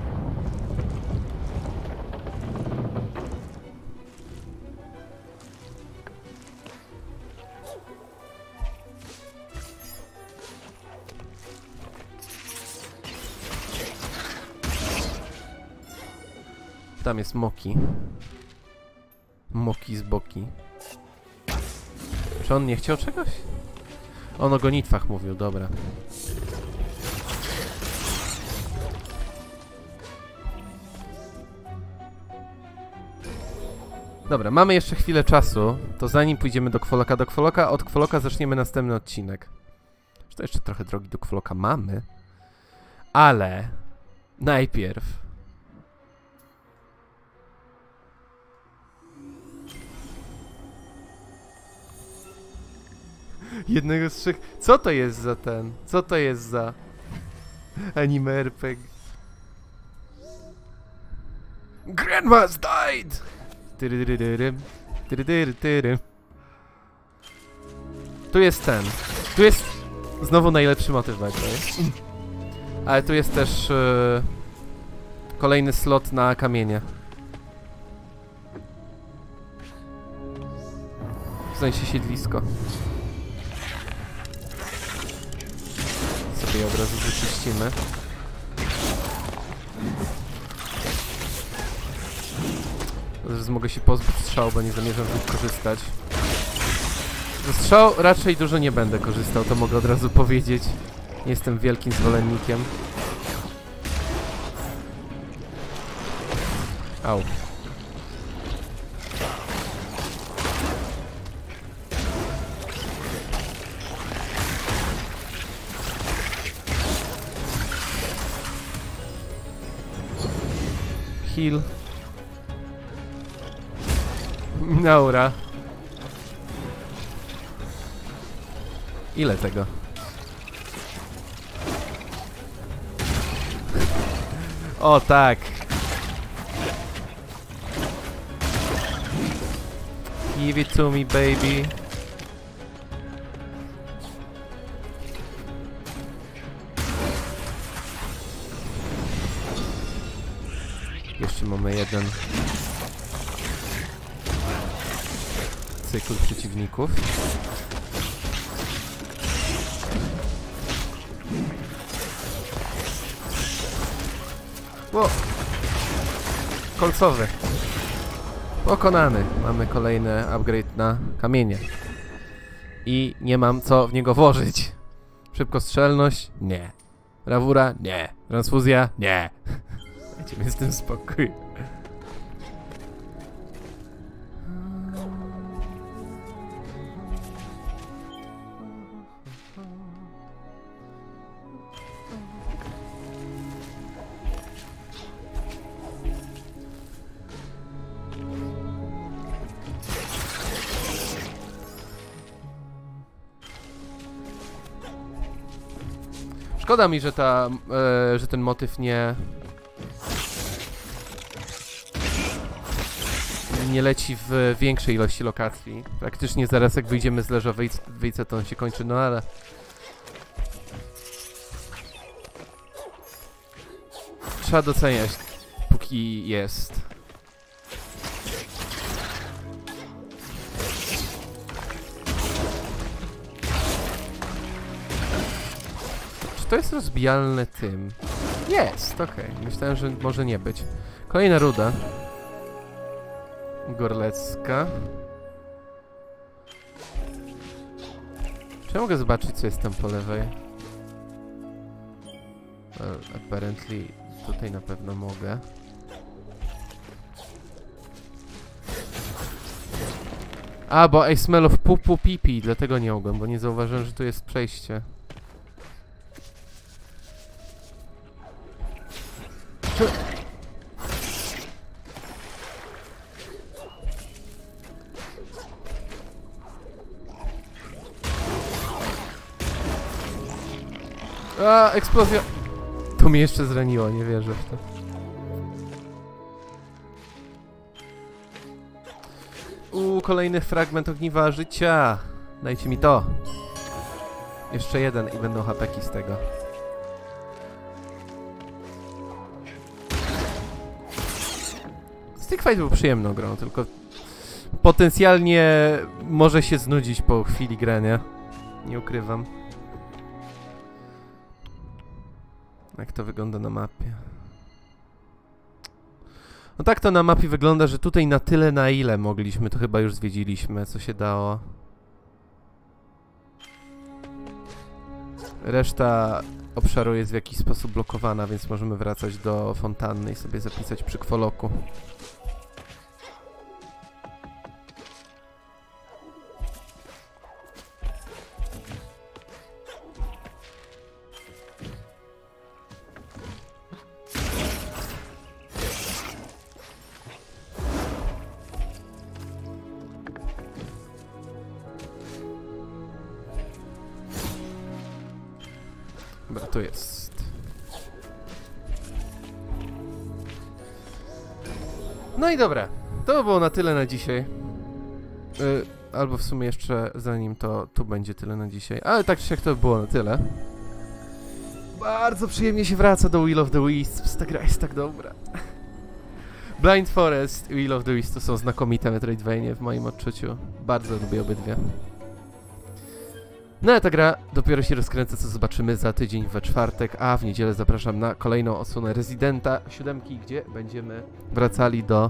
Tam jest Moki. Moki z boki. Czy on nie chciał czegoś? On o gonitwach mówił, dobra. Dobra, mamy jeszcze chwilę czasu, to zanim pójdziemy do Kwoloka, od Kwoloka zaczniemy następny odcinek. To jeszcze trochę drogi do Kwoloka mamy, ale najpierw jednego z trzech... Co to jest za ten? Co to jest za anime RPG? Grandma's died! Tu jest ten. Tu jest znowu najlepszy motyw na grę. Ale tu jest też kolejny slot na kamienie. W sensie siedlisko. Sobie od razu wyczyścimy. Zaraz mogę się pozbyć strzału, bo nie zamierzam z nich korzystać. Ze strzał raczej dużo nie będę korzystał, to mogę od razu powiedzieć. Nie jestem wielkim zwolennikiem. Au. Heal. Naura. Ile tego? O tak. Give it to me, baby. Jeszcze mamy jeden cykl przeciwników. Ło! Kolcowy. Pokonany. Mamy kolejny upgrade na kamienie. I nie mam co w niego włożyć. Szybkostrzelność? Nie. Brawura? Nie. Transfuzja? Nie. Dajcie mi z tym spokój. Szkoda mi, że że ten motyw nie leci w większej ilości lokacji. Praktycznie zaraz jak wyjdziemy z Leżowice, to on się kończy, no ale... Trzeba doceniać, póki jest. Czy to jest rozbijalne tym? Jest, okej. Myślałem, że może nie być. Kolejna ruda. Gorlecka. Czy ja mogę zobaczyć, co jest tam po lewej? Well, apparently tutaj na pewno mogę. A, bo I smell of pupu pipi, dlatego nie mogłem, bo nie zauważyłem, że tu jest przejście. A, eksplozja! To mnie jeszcze zraniło, nie wierzę w to. Kolejny fragment ogniwa życia. Dajcie mi to. Jeszcze jeden i będą hapeki z tego. Stickfight był przyjemną grą, tylko potencjalnie może się znudzić po chwili grania. Nie ukrywam. Jak to wygląda na mapie? No tak to na mapie wygląda, że tutaj na tyle, na ile mogliśmy, to chyba już zwiedziliśmy, co się dało. Reszta obszaru jest w jakiś sposób blokowana, więc możemy wracać do fontanny i sobie zapisać przy kwoloku. Dobra, tu jest. No i dobra, to by było na tyle na dzisiaj. Albo w sumie jeszcze zanim to tu będzie tyle na dzisiaj. Ale tak czy siak to by było na tyle. Bardzo przyjemnie się wraca do Will of the Wisps. Ta gra jest tak dobra. Blind Forest i Will of the Wisps to są znakomite Metroidvania w moim odczuciu. Bardzo lubię obydwie. No a ta gra dopiero się rozkręca, co zobaczymy za tydzień we czwartek, a w niedzielę zapraszam na kolejną odsłonę Residenta 7, gdzie będziemy wracali do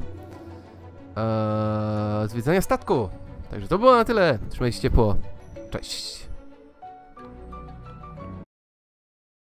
zwiedzania statku. Także to było na tyle. Trzymajcie się ciepło. Cześć.